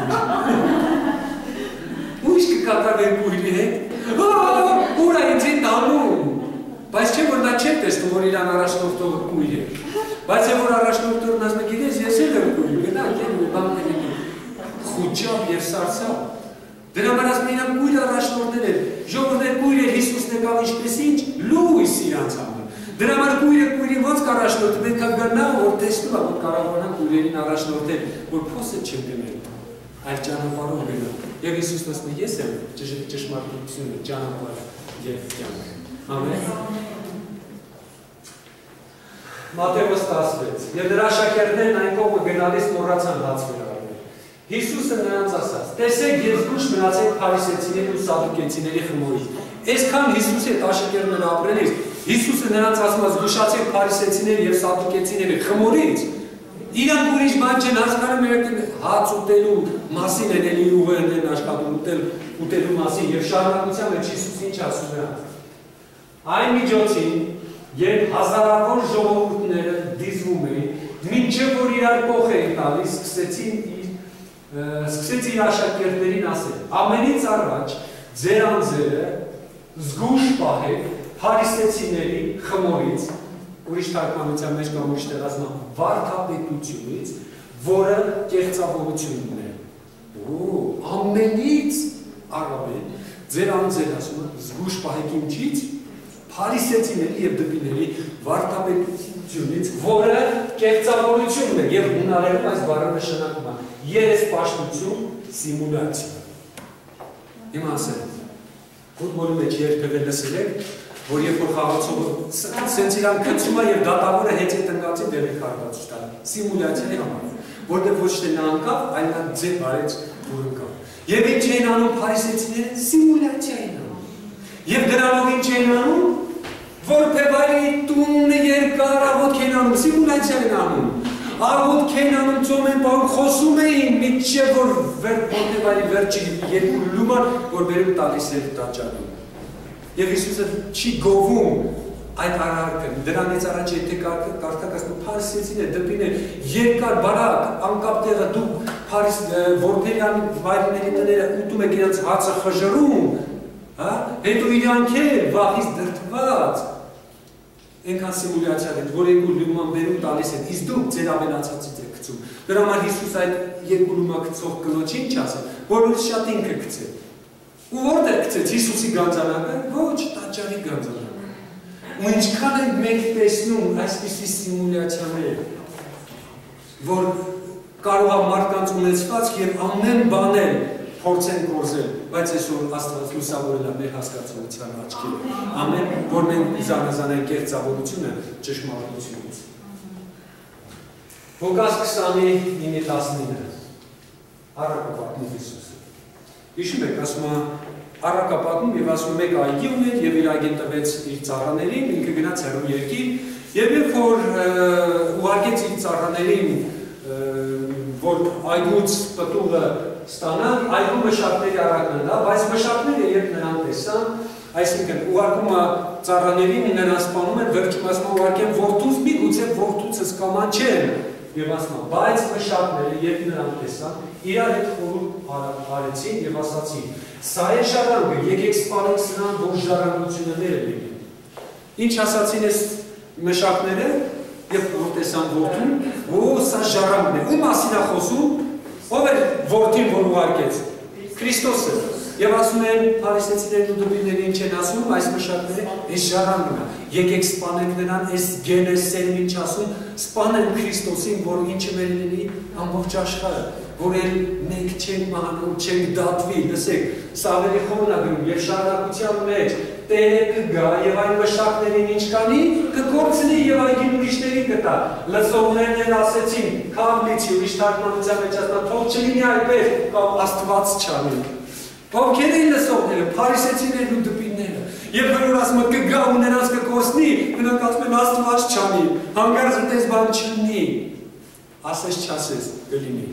ուր։ Ուրիշ կկատարվեն կույրի հետ։ Ուր է ինձ են տանում։ Բայց չէ որ նա չէ տեսնում, որ իրան առաջնորդողը կույր է։ Բայց է որ առաջնորդողն ասում է, գիտես, ես էլ եմ կույր, գնա, գեն ու բաններ են։ Խուճապ և սարսափ։ Դրա համար ասում իրան կույր առաջնորդներ են, ժողովուրդներ կույր էր Հիսուսն եկավ ինչպես ինչ, լույս իրանց համար։ Դրա համար կույրը կույրին ոնց կառաջնորդի, պետք է գնա, որ տեսնում է, որ կարողանա կույրերին առաջնորդել, որ փոսը չընկնել, այլ ճանապարհով գնա։ Եվ Հիսուսն ասում է, ես եմ ճշմարտությունը, ճանապարհը և կյանքը։ Ամեն։ Մատթեոս տասնվեց։ Եվ նրա աշակերտներն այն կողմը գնալիս մոռացան հաց վերարնել։ Հիսուսը նրանց ասաց. տեսեք եւ զգուշ մնացեք փարիսեցիների ու սադուկեցիների խմորից։ Այսքան Հիսուսի հետ աշակերտները ապրելիս, Հիսուսը նրանց ասում է զգուշացեք փարիսեցիների եւ սադուկեցիների խմորից։ Իրանք ուրիշ բան չեն հասկանում, երբ հաց ուտելու մասին են էլի ուղերն են աշխատում ուտել ուտելու մասին եւ շարունակության մեջ Հիսուսը ինչ ասում է։ Այն միջոցին, երբ հազարավոր ժողովուրդները դիզվում էին, մինչև որ իրար կող էին տալիս, սկսեցին սկսեց իր աշակերտներին ասել. ամենից առաջ ձեր անձերը զգուշ պահեք փարիսեցիների խմորից, ուրիշ թարգմանության մեջ կամ ուրիշ տեղ ասում է վարդապետությունից, որը կեղծավորությունն է։ Օ, ամենից առավել ձեր անձերը ասում է զգուշ պահեք ինչից փարիսեցիների եւ դպիների վարդապետությունից, որը կեղծավորությունն է եւ հունարերում այս բառը նշանակում է երեսպաշտություն, սիմուլյացիա։ Հիմա ասեմ, ֆուտբոլի մեջ երբևէ լսել եք, որ երբ որ խաղացողը սենց իրան գցում է եւ դատավորը հեծի տնկացի դեպի քարտացուց տա։ Սիմուլյացիայի համար, որտեղ ոչ թե նա անկավ, այլ նա ձև արեց որ անկավ։ Եվ ինչ են անում փարիսեցիները, սիմուլյացիա են անում։ Եվ դրանով ինչ են անում, որբևայրի տունը երկար աղոթք են անում, սիմուլյացիա են անում։ Աղոթք են անում, ծոմ են պահում, խոսում էին, մինչև որ որբևայրի վերջի երկու լուման, որ բերում տալիս էր տաճարում։ Եվ Հիսուսը չի գովում այդ արարքը, դրանից առաջ եթե կարդակ ասում փարիսեցին է, դպին է, երկար բարակ, անկապ տեղը դուք որբերի վայրիների տները ուտում եք իրենց հացը խժռում, հետո իրանք է վախից դրդված, ենքան սիմուլյացիա են, որ երկու լուման բերում տալիս են, իսկ դուք ձեր ամենացածից եք գցում։ Դրա համար Հիսուս այդ երկու լումա գցող կնոջին ինչ ասել, բոլորից շատ ինքը գցել։ Ու որտեղ գցեց Հիսուսի գանձանակը, ոչ տաճարի գանձանակը։ Ու ինչքան ենք մենք տեսնում այսպիսի սիմուլյացիաներ, որ կարող է մարդկանց ունեցված եւ ամեն բան էլ փորձեն կորզել, բայց այսօր Աստված լուսավորել է մեր հասկացության աչքերը։ Ամեն, որ մենք զանազանենք կեղծավորությունը ճշմարտությունից։ Ղուկաս քսանինը տասնինը առակը պատմում Հիսուսը։ Հիշում եք, ասում է առակը պատմում եւ ասում մեկ այգի ուներ եւ իր այգին տվեց իր ծառաներին, ինքը գնաց հեռու երկիր եւ երբ որ ուղարկեց իր ծառաներին, որ այգուց պտուղը ստանան, այգու մշակների առակն դա, բայց մշակները երբ նրան տեսան, Այսինքն, ուղարկում է ծառաներին, նրան սպանում են, վերջում ասում է ուղարկեմ որդուց, միգուցե որդուցս կամաչեն։ Եվ ասում է, բայց մշակները, երբ նրանք տեսան, իրար հետ խորհուրդ արեցին եւ ասացին. սա է ժառանգը, եկեք սպանենք սրան, որ ժառանգությունները լինեն։ Ինչ ասացին այս մշակները, երբ որ տեսան որդուն, որ սա ժառանգն է։ Ում մասին է խոսում, ով է որդին, որ ուղարկեց։ Քրիստոսը։ Եվ ասում են փարիսեցիներն ու դպիրները ինչ են ասում, այս մշակները, այս ժառանգն է։ Եկեք սպանենք նրան, այս գենեսերն ինչ ասում, սպանենք Քրիստոսին, որ ինչը մեր լինի ամբողջ աշխարհը, որ էլ մենք չենք մահանում, չենք դատվի, լսեք, սա ավելի խորն է գրում, եւ շարունակության մեջ Տերը կգա եւ այն մշակներին ինչ կանի, կկորցնի եւ այգին ուրիշների կտա։ Լսողներն են ասեցին, քավլիցի ուրիշ թարգմանության մեջ ասում, թող չլինի այդպես, կամ Աստված չանի։ Ովքեր էին լսողները, փարիսեցիներն ու դպիրները։ Երբ որ ասում է կգա ու նրանց կկորցնի, նրանք ասում են Աստված չանի, հանկարծ այդպես բան չլինի։ Ասես չասես, կլինի։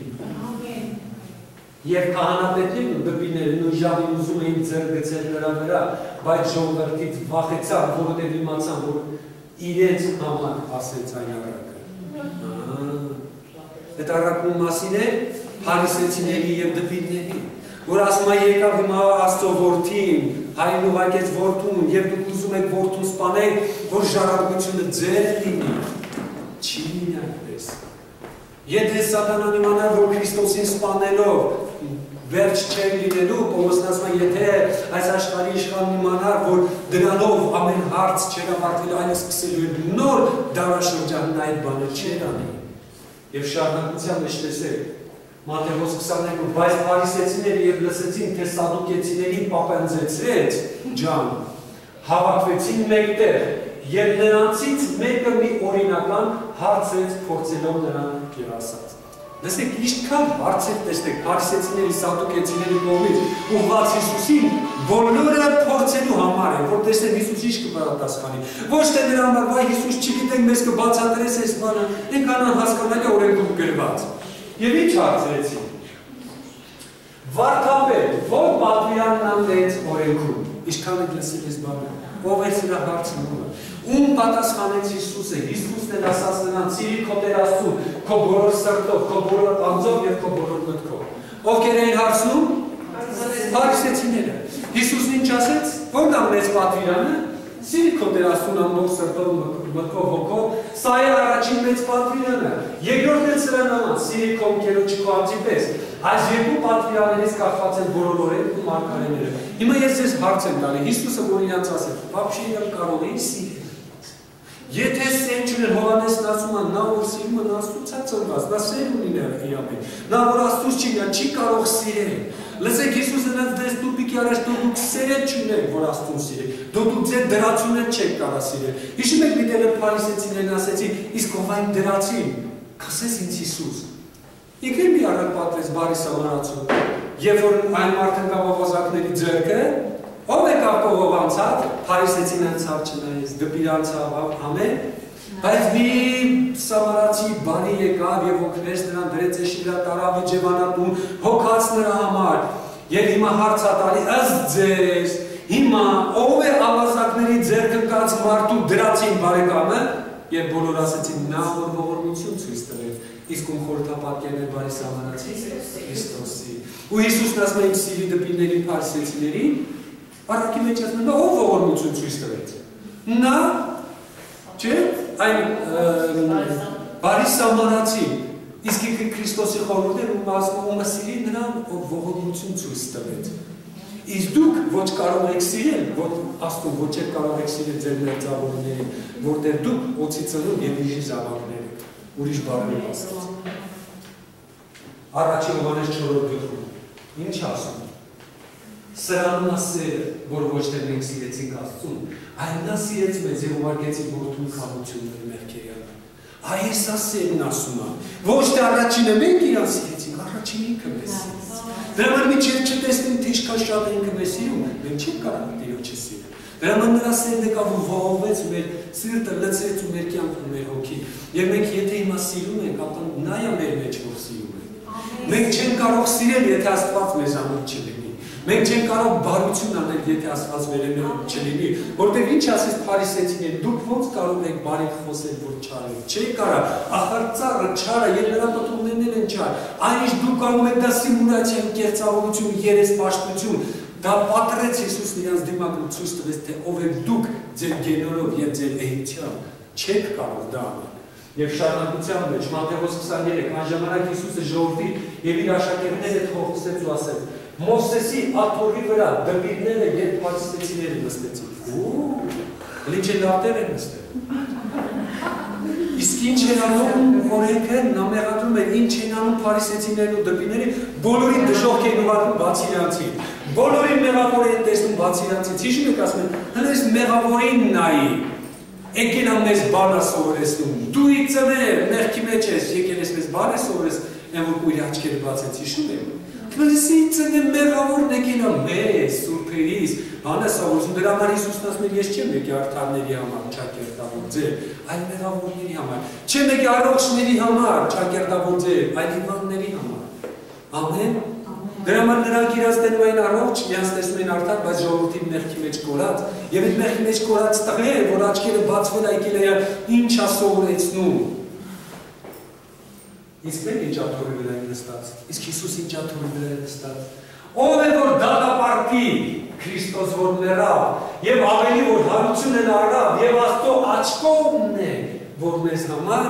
Եվ քահանապետերն ու դպիրները նույնժամին ուզում էին ձեռք գցել նրա վրա, բայց ժողովրդից վախեցան, որովհետև իմացան, որ իրենց համար ասեց այն առակը։ Այդ առակում մասին է փարիսեցիների եւ դպիրների, որ ասում է եկավ հիմա Աստծո որդին, հային ուղարկեց որդուն, եւ դուք ուզում եք որդուն սպանել, որ ժառանգությունը ձեր լինի։ Չի լինի այդպես։ Եթե սատանան իմանար, որ Քրիստոսին սպանելով վերջ չեն լինելու, Պողոսն ասում է, եթե այս աշխարհի իշխանն իմանար, որ դրանով ամեն հարց չեր ավարտվելու, այլ սկսելու է նոր դարաշրջանն այդ բանը չեր անի։ Եվ շարունակության մեջ տեսեք, Մատթեոս քսաներկու, բայց փարիսեցիները երբ լսեցին, թե սադուկեցիներին պապանձեցրեց ջան, հավաքվեցին մեկտեղ, եւ նրանցից մեկը մի օրինական հարցրեց փորձելով նրան եւ ասաց. Լսեք, ինչքան հարցեր տեսեք փարիսեցիների, սադուկեցիների կողմից ուղղված Հիսուսին, բոլորը փորձելու համար են, որ տեսնեն Հիսուս ինչ կպատասխանի։ Ոչ թե նրա համար, վայ Հիսուս չգիտենք, մեզ կբացատրես այս բանը, այնքան անհասկանալի օրենքում գրված։ Եվ ինչ հարցրեցին։ Վարդապետ, ո՞ր պատվիրանն անեց օրենքում։ Ինչքան եք լսել այս բանը։ Ով է սրա հարցնում։ Ում պատասխանեց Հիսուսը։ Հիսուսն էլ ասաց նրան. «Սիրի քո Տեր Աստծուն, քո բոլոր սրտով, քո բոլոր անձով եւ քո բոլոր մտքով»։ Ովքեր էին հարցնում։ Փարիսեցիները։ Հիսուսն ինչ ասեց։ Ո՞րն է մեծ պատվիրանը։ Սիրի քո Տեր Աստծուն ամբողջ սրտով, մտքով, հոգով։ Սա է առաջին մեծ պատվիրանը։ Երկրորդն էլ սրա նման. «Սիրի քո ընկերոջը քո անձի պես»։ Այս երկու պատվիրաններից կախված են բոլոր օրենքն ու մարգարեները։ Հիմա ես ձեզ հարց եմ տալի, Հիսուսը որ իրանց ասեց, «Вообще իրենք կարող էին սիրել»։ Եթե սեր չուներ, Հովհաննեսն ասում է, նա որ սիրում է, նա Աստծուց է ծնված, նա սեր ունի իր ամեն։ Նա որ Աստծուց չի, նա չի կարող սիրել։ Լսեք, Հիսուսը նրանց դες տուպիկի առաջ դուք սեր չունեք, որ Աստծուն սիրեք։ Դուք ձեր դրացունը չեք կարող սիրել։ Հիշում եք մի տեղ փարիսեցիներն ասեցին, իսկ ով այն դրացին, կասես ինձ Հիսուս։ Եկել մի առակ պատվեց բարի սամարացու, երբ որ այն մարդը կավ ավազակների ձեռքը, ով է կավ կողով անցավ, փարիսեցին անցավ չնայեց, դպիր անցավ, ամեն, բայց մի սամարացի բարի եկավ եւ օգնեց նրան, դրեց էշիրա տարավ իջևանատուն, հոգաց նրա համար, եւ հիմա հարց ա տալի ըստ ձեզ, հիմա ով է ավազակների ձեռքը կած մարդու դրացին բարեկամը, եւ բոլոր ասեցին նա որ ողորմություն ցույց տվեց։ Իսկ ում խորհրդապատկերն է բարի սամարացի Քրիստոսի։ Ու Հիսուսն ասում է իմ սիրելի դպիրներին, փարիսեցիներին, առակի մեջ ասում է, ով ողորմություն ցույց տվեց։ Նա, չէ, այն բարի սամարացի, իսկ Քրիստոսի խորհուրդն ում ասում ումը սիրի նրան, ով ողորմություն ցույց տվեց։ Իսկ դուք ոչ կարող եք սիրել, ոչ Աստծուն ոչ եք կարող եք սիրել ձեր մերձավորներին, որտեղ դուք օծի ծնուն եւ ուրիշ զավակներ եք, ուրիշ բարերով ասած։ Առաջին Հովհաննես չորրորդ գլխում ինչ ասում։ Սրանն է սերը, որ ոչ թե մենք սիրեցինք Աստծուն, այլ նա սիրեց մեզ եւ ուղարկեց իր որդուն քավությունների մեղքերին։ Այս է սերն ասում է։ Ոչ թե առաջինը մենք իրան սիրեցինք, առաջին ինքը մեզ սիրեց։ Դրա համար մինչև չտեսնենք, թե ինչքան շատ ենք մեզ սիրում, մենք չենք կարող Տիրոջը սիրել։ Դրա համար նրա սերն եկավ ու ողողվեց մեր սիրտը, լցրեց ու մեր կյանքում մեր հոգին։ Եվ մենք եթե հիմա սիրում ենք, ապա նա է մեր մեջ որ սիրում ենք։ Մենք չենք կարող սիրել, եթե Աստված մեզանով չլինի։ Մենք չենք կարող բարություն անել, եթե Աստված վերևում չլինի, որտեղ ինչ ասես փարիսեցիներ, դուք ո՞նց կարող եք բարի խոսել, որ չար եք։ Չեք կարող, ախր ծառը չար է, եւ նրա պատումներն են չար։ Այնիշ դուք կարող եք դա սիմուլյացիա, կեղծավորություն, երեսպաշտություն, դա պատրեց Հիսուսն իրենց դիմակում ցույց տվեց, թե ով եք դուք ձեր գենորով եւ ձեր էությամբ, չեք կարող դա անել։ Եվ շարունակության մեջ Մատթեոս քսաներեք այն ժամանակ Հիսուսը ժողովրդի եւ իր աշակերտների հետ խոսեց ու ասեց. Մովսեսի աթոռի վրա դպիրները եւ փարիսեցիները նստեցին։ Ու ինչ է լավտեր են նստել։ Իսկ ինչ են անում օրենքը նա մեղադրում է ինչ են անում փարիսեցիներն ու դպիրները բոլորի դժոխք են ուղարկում բացի իրանցից։ Բոլորին մեղավոր են տեսնում բացի իրանցից։ Հիշում եք ասում են, հենց մեղավորին նայի։ Եկել ամ մեզ բան սովորեցնում։ Դու ի ծնե մեղքի մեջ ես, եկել ես մեզ բան սովորես, այն որ քույրի աչքերը բացեց, հիշում եք։ Քննեցի ծնե մեղավորն եկել ամ մեզ, սուրբերից, բան սովորեցնում։ Դրա համար Հիսուսն ասում էր, ես չեմ եկել արդարների համար, ճակերտավոր ձեր, այլ մեղավորների համար։ Չեմ եկել առողջների համար, ճակերտավոր ձեր, այլ հիվանդների համար։ Ամեն։ Դրա համար նրանք իրաց տենում էին առողջ, իրաց տեսնում էին արդար, բայց ժողովրդի մեղքի մեջ կորած, եւ այդ մեղքի մեջ կորած տղերը, որ աչքերը բացվել եկել է, ինչ է սովորեցնում։ Իսկ մենք ինչ աթոռի վրա են նստած, իսկ Հիսուս ինչ աթոռի վրա է նստած։ Ով է որ դատապարտի Քրիստոս որ մեռավ, եւ ավելի որ հարություն են արավ, եւ Աստծո աչքովն է, որ մեզ համար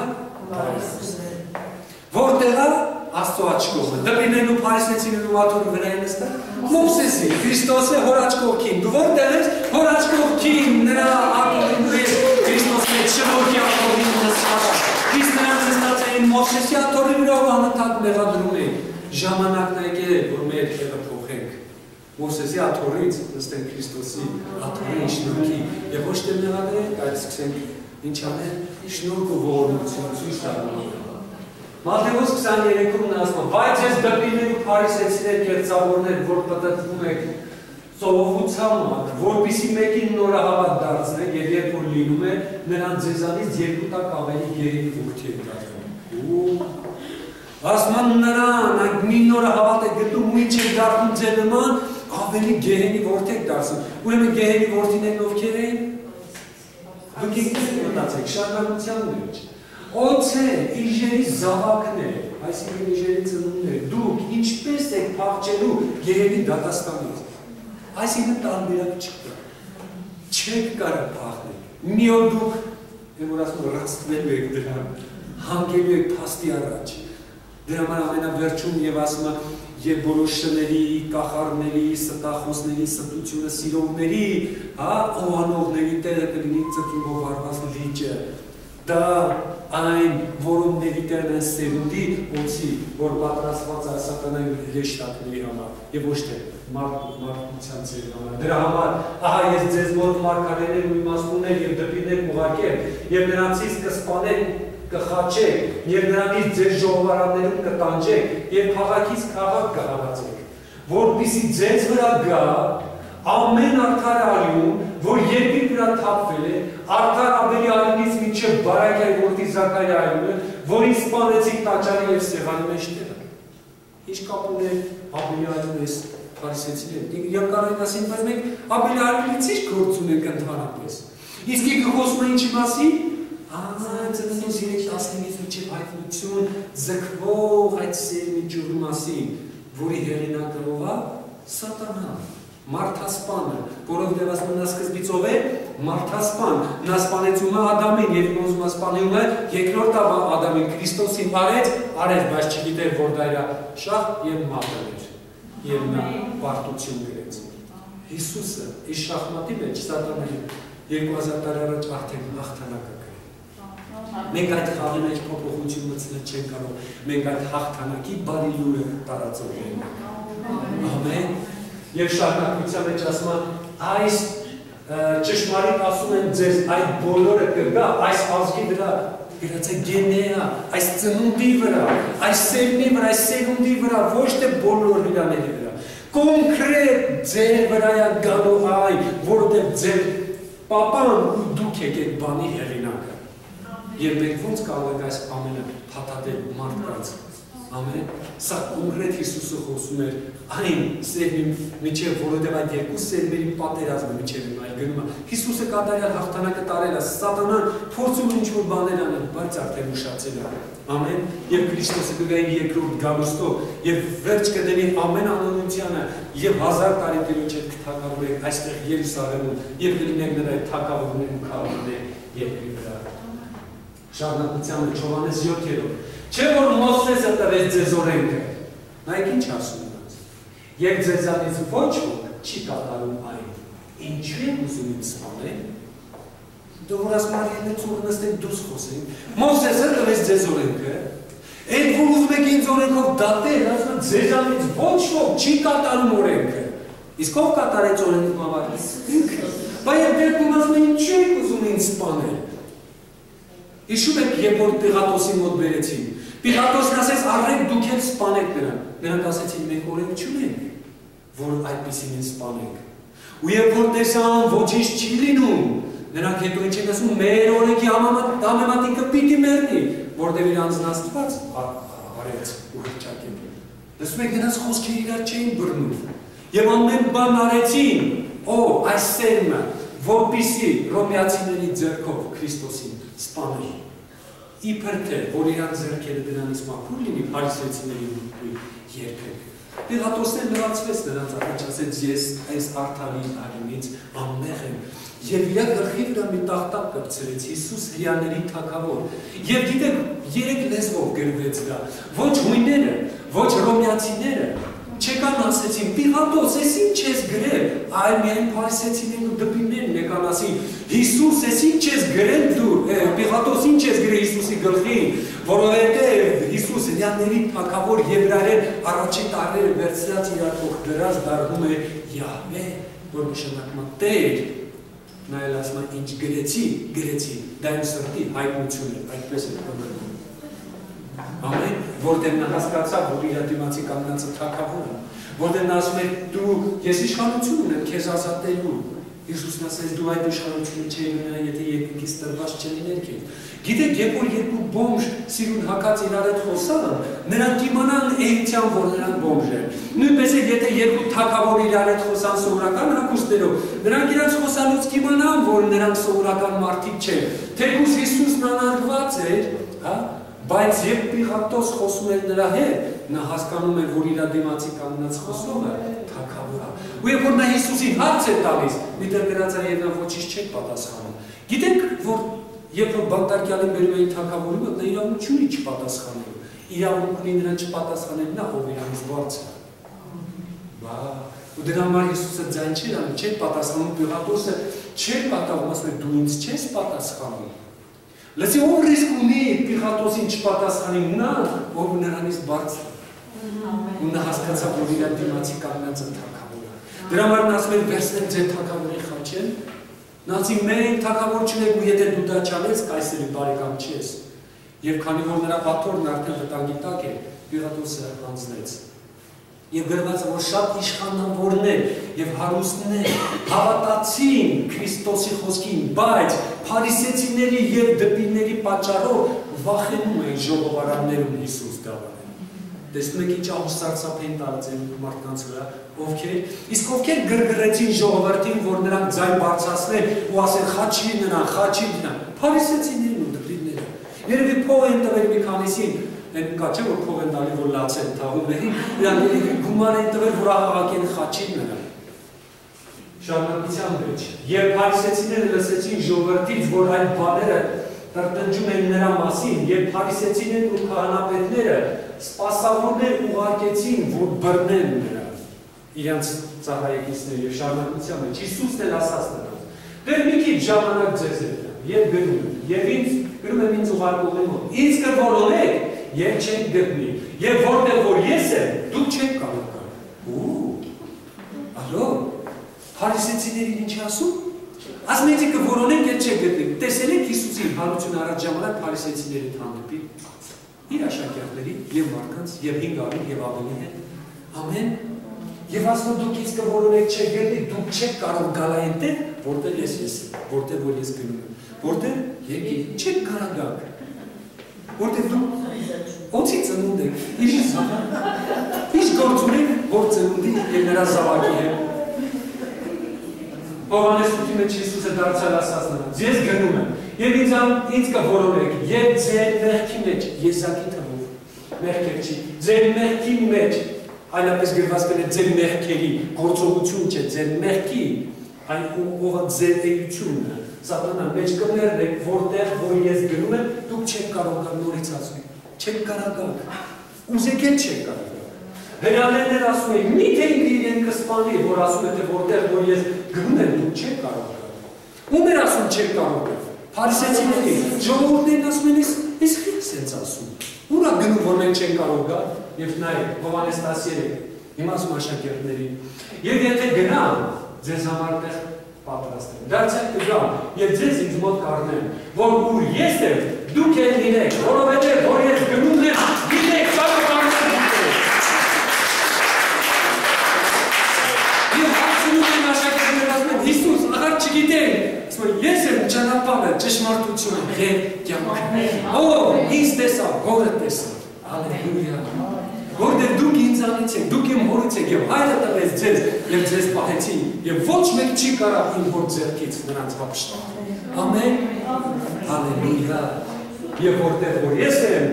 որտեղ է Աստծո աչքովը, դպիրներն ու փարիսեցիներն ու աթոռի վրա են նստած, Մովսեսի, Քրիստոսը հոր աչքովքին, դու որտեղ ես, հոր աչքովքին, նրա աթոռին մեջ, Քրիստոսի հետ շնորհքի աթոռին նստած, իսկ նրանք նստած էին Մովսեսի աթոռի վրա ու անընդհատ մեղադրում էին, ժամանակն է եկել, որ մեր հետը փոխենք, Մովսեսի աթոռից նստենք Քրիստոսի աթոռի շնորհքի, եւ ոչ թե մեղադրենք, այլ սկսենք ինչ անել, շնորհք ու ողորմություն ցույց տալ։ Մատթեոս քսաներեքում նա ասում է, բայց ես դպիրներ ու փարիսեցիներ կեղծավորներ, որ պտտվում եք սովորությամբ, որպեսզի մեկին նորահավատ դարձնեք, եւ երբ որ լինում է, նրան ձեզանից երկու տակ ավելի գերի որդի եք դարձնում։ Ասում են նրան, մի նորահավատ եք գտնում ու ինչ եք դարձնում ձեր նման, ավելի գեհենի որդի եք դարձնում։ Ուրեմն գեհենի որդիներն ովքեր էին։ Դուք եք մտածեք շարունակության մեջ։ Օձե իժերի զավակն է, այսինքն իժերի ծնունդն է, դուք ինչպես եք փախչելու գեհենի դատաստանից, այսինքն տարբերակ չկա, չեք կարող փախնել, մի օր դուք, որ ասում ռաստվելու եք դրան, հանգելու եք փաստի առաջ, դրա համար ամենավերջում եւ ասում է, եւ բոլոր շների, կախարների, ստախոսների, ստությունը սիրողների, հա, օվանողների տեղը կլինի ծծումով վարված լիճը, դա այն որոնների տեղն են սերունդի օձի, որ պատրաստված է սատանայի հեշտակների համար եւ ոչ թե մարդկության ձեր համար։ Դրա համար, ահա ես ձեզ մոտ մարգարեներ ու իմաստուններ եւ դպիրներ կուղարկեմ եւ նրանցից կսպանեք, կխաչեք եւ նրանից ձեր ժողովարաններում կտանջեք եւ քաղաքից քաղաք կհավացեք, որպեսզի ձեզ վրա գա ամեն արդար արյուն, որ երկրի վրա թափվել է, արդար ավելի արյունից մինչև Բարակյայի որդի Զաքարիայի արյունը, որին սպանեցիք տաճարի եւ սեղանի մեջտեղը։ Ինչ կապ ունի ավելի արյուն էս փարիսեցիները։ Եվ կարող են ասեն, բայց մենք ավելի արյունից ի՞նչ գործ ունենք ընդհանրապես։ Իսկ եկեք խոսում ենք ինչի մասին։ Ահա ծննդոց երեք տասնինից մինչև հայտնություն ձգվող այդ սերմի ջուրի մասին, որի հեղինակը ով է, սատանան։ Մարդասպանը, որովհետև ասում նա սկզբից ով է, մարդասպան, նա սպանեցում է Ադամին, եւ ոնց նա սպանում է երկրորդ Ադամին, Քրիստոսին արեց, արեց, բայց չգիտեր, որ դա իր շահ եւ մատը էր, եւ նա պարտություն գրեց։ Հիսուսը իր շախմատի մեջ սատանայի երկու հազար տարի առաջ արդեն հաղթանակ է գրել։ Մենք այդ խաղի մեջ փոփոխություն մտցնել չենք կարող, մենք այդ հաղթանակի բարի լուրը տարածող ենք։ Ամեն։ Եվ շարունակության մեջ ասում է, այս ճշմարիտ ասում են ձեզ, այդ բոլորը կգա, այս ազգի վրա, գրած է գենեա, այս ծնունդի վրա, այս սերմի վրա, այս սերունդի վրա, ոչ թե բոլոր հիրաների վրա, կոնկրետ ձեր վրա է գալու այն, որտեղ ձեր պապան ու դուք եք այդ բանի հեղինակը։ Եվ մենք ոնց կարող ենք այս ամենը փաթաթել մարդկանց Ամեն, սա կոնկրետ Հիսուսը խոսում էր այն սերմի միջև, որովհետև այդ երկու սերմերի պատերազմը միջև իմ այլ գնում է։ Հիսուսը կատարյալ հաղթանակը տարել է, սատանան փորձում է ինչ-որ բաներ անել, բայց արդեն ուշացել է։ Ամեն, եւ Քրիստոսը կգա իր երկրորդ գալուստով, եւ վերջ կդնի ամեն անօնությանը, եւ հազար տարի Տիրոջ հետ կթագավորեք այստեղ Երուսաղեմում, եւ կլինեք նրա այդ թագավորներն ու քահանաները երկրի վրա։ Շարունակությանը Հովհաննես յոթերորդ Չէ որ Մովսեսը տվեց ձեզ օրենքը, նայեք ինչ ասում նրանց, և ձեզանից ոչ ոք չի կատարում այն, ինչու եք ուզում ինձ սպանել, դու որ ասում արիելից ուր նստենք դուրս խոսենք, Մովսեսը տվեց ձեզ օրենքը, այդ որ ուզում եք ինձ օրենքով դատել, ասում ձեզանից ոչ ոք չի կատարում օրենքը, իսկ ով կատարեց օրենքով համար, ինքը, բայց և դեպքում ասում ինչու եք ուզում ինձ սպանել, Հիշում եք, երբ որ Պիղատոսի մոտ բերեցին, Պիղատոսն ասեց, առեք դուք էլ սպանեք նրան, նրանք ասեցին, մենք օրենք չունենք, որ այդպիսին են սպանենք, ու երբ որ տեսան, ոչինչ չի լինում, նրանք հետո ինչ են ասում, մեր օրենքի համեմատիկը պիտի մեռնի, որտեղ իր անձնաստված արեց ու հրճակել, լսում եք, նրանց խոսքեր իրար չէին բռնում, եւ ամեն բան արեցին, օ, այս սերմը, որպիսի ռոմեացիների ձեռքով Քրիստոսին սպանել, իբր թե, որ իրան ձեռքերը դրանից մաքուր լինի, փարիսեցիների երբեք։ Պիղատոսն լրացվեց նրանց առաջ, ասեց ես այս արդարի արյունից անմեղ եմ, եւ իր գլխի վրա մի տախտակ կպցրեց Հիսուս հրեաների թագավոր, եւ գիտեք երեք լեզվով գրվեց դա, ոչ հույները, ոչ ռոմեացիները, չեկան ասեցին, Պիղատոս, ես ինչ ես գրել, այլ միայն փարիսեցիներն ու դպիրներն եկան ասին, Հիսուս, ես ինչ ես գրել դու, Պիղատոս, ինչ ես գրել Հիսուսի գլխին, որովհետև Հիսուս հրեաների թագավոր եբրայերեն առաջի տարիները վերցրած իրար թող դրած դառնում է Յահվե, որ նշանակում է Տեր, նա էլ ասում է ինչ գրեցի, գրեցի, դա իմ սրտի հայտնություն է, այդպես է կոնդրում։ Ամեն, որտեղ նա հասկացավ, որ իր դիմացի կանգնածը թագավոր է, որտեղ նա ասում է դու ես իշխանություն ունեմ քեզ ազատելու, Հիսուսն ասեց դու այդ իշխանությունը չէի ունենա, եթե երկնքից տրված չլիներ քեզ։ Գիտեք, երբ որ երկու բոմժ սիրուն հակած իրար հետ խոսան, նրանք իմանան էության, որ նրանք բոմժ են։ Նույնպես էլ եթե երկու թագավոր իրար հետ խոսան սովորական հագուստերով, նրանք իրաց խոսալուց կիմանան, որ նրանք սովորական մարդիկ չեն։ Թեկուզ Հիսուսն անարգված էր, հա, բայց երբ Պիղատոս խոսում էր նրա հետ, նա հասկանում էր, որ իր դիմացի կանգնած խոսողը թագավոր է։ Ու երբ որ նա Հիսուսին հարց է տալիս, միտեղ գրած է եւ նա ոչինչ չէ պատասխանում։ Գիտեք, որ երբ որ բանտարկյալին բերում էին թագավորի մոտ, նա իրավունք չունի չպատասխանելու։ Իրավունք ունի նրան չպատասխանել նա, ով իրանից բարձր է։ Բա, ու դրա համար Հիսուսը ձայն չէր անում, չէր պատասխանում, Պիղատոսը չէր պատահում, ասում է դու ինձ չես պատասխանում։ Լսի ով ռիսկ ունի Պիղատոսին չպատասխանի նա, ով նրանից բարձր է։ Ու նա հասկացավ, որ իր դիմացի կանգնածը թագավոր է։ Դրա համար նա ասում է վերցնեմ ձեր թագավորի խաչեն, նա ասի մենք թագավոր չունենք ու եթե դու դա չանես, կայսերի բարեկամ չես։ Եվ քանի որ նրա պատորն արդեն վտանգի տակ է, Պիղատոսը հանձնեց։ Եվ գրված է, որ շատ իշխանավորներ և հարուստներ հավատացին Քրիստոսի խոսքին, բայց փարիսեցիների և դպիրների պատճառով վախենում էին ժողովարաններում Հիսուս դավանել։ Տեսնում եք ինչ ահուսարսափ էին տարածել մարդկանց վրա, ովքեր, իսկ ովքեր գրգռեցին ժողովրդին, որ նրանք ձայն բարձրացնեն ու ասեն խաչի նրան, խաչի նրան, փարիսեցիներն ու դպիրները։ Երևի փող են տվել մի քանիսին, Են կա չէ, որ փող են տալի, որ լաց են թաղումներին, նրանք գումար են տվել, որ աղաղակեն խաչին նրան։ Շարունակության մեջ, երբ փարիսեցիները լսեցին ժողովրդից, որ այդ բաները տրտնջում են նրա մասին, երբ փարիսեցիներն ու քահանապետները սպասավորներ ուղարկեցին, որ բռնեն նրան, իրենց ծառայեկիցները եւ շարունակության մեջ, Հիսուսն էլ ասաց նրանց. «Դեռ մի քիչ ժամանակ ձեզ հետ եմ, եւ գնում եմ, եւ ինձ գրում եմ ինձ ուղարկողի մոտ, ինձ կորոնեք Եվ չենք գտնի, և որտեղ որ ես եմ, դուք չեք կարող գալ։ Ու, ալո, փարիսեցիներին ինչ ասում, ասում եք կորոնեք և չեք գտնի, տեսել եք Հիսուսի հարություն առաջ ժամանակ փարիսեցիների հանդեպի, իր աշակերտների և մարդկանց և հինգ ամին և ավելի հետ, ամեն, և ասում դուք ինձ կորոնեք չեք գտնի, դուք չեք կարող գալ այնտեղ, որտեղ ես ես եմ, որտեղ որ ես գնում եմ, որտեղ եկի, չեք կարող գալ։ որտեղ դու օծի ծնունդ եք, ինչ գործ ունեք, որ ծնունդի և նրա զավակի հետ։ Հովհաննեսի մեջ Հիսուսը դարձյալ ասաց նրանց, ես գնում եմ, և ինձ կորոնեք, և ձեր մեղքի մեջ, եզակի թվով, մեղքեր չի, ձեր մեղքի մեջ, այլապես գրված կներ ձեր մեղքերի, գործողություն չէ, ձեր մեղքի, այն ովը ձեր էությունն է, սատանան մեջ կմերնեք, որտեղ, որ ես գնում եմ, դուք չեք կարող կար նորից ասում, չեք կարագակ, ուզեկել չեք կարագակ։ Հրյաներներ ասում են, միթե իրեն կսպանի, որ ասում է, թե որտեղ, որ ես գնում եմ, դուք չեք կարող կար։ Ում էր ասում չեք կարող կար։ Փարիսեցիների, ժողովուրդներն ասում են, ես խիտ սենց ասում։ Ուրա գնում, որ մենք չենք կարող կար, և նայեք, Հովհաննես տասներեք, հիմա ասում աշակերտներին, և եթե գնամ, ձեզ համար տեղ պատրաստ եմ, դարձյալ կգամ, և ձեզ ինձ մոտ կառնեմ, որ ուր ես եմ, դուք էլ լինեք, որովհետև որ ես գնում եմ, գիտեք, կարող կառնեմ գիտեք։ Եվ հարցնում եմ աշակերտներին ասում եմ, Հիսուս, աղար չգիտենք, ես եմ ճանապարհը, ճշմարտությունը, ղեր կյանք։ Ո, ինձ տեսա, հորը տեսա։ Հալելույա։ Որտեղ դուք ինձանից եք, դուք իմ հորից եք, և հայրը տվեց ձեզ, և ձեզ պահեցին, և ոչ մեկ չի կարող իմ հոր ձեռքից նրանց հափշտակել։ Ամեն։ Հալելույա։ Եվ որտեղ որ ես եմ,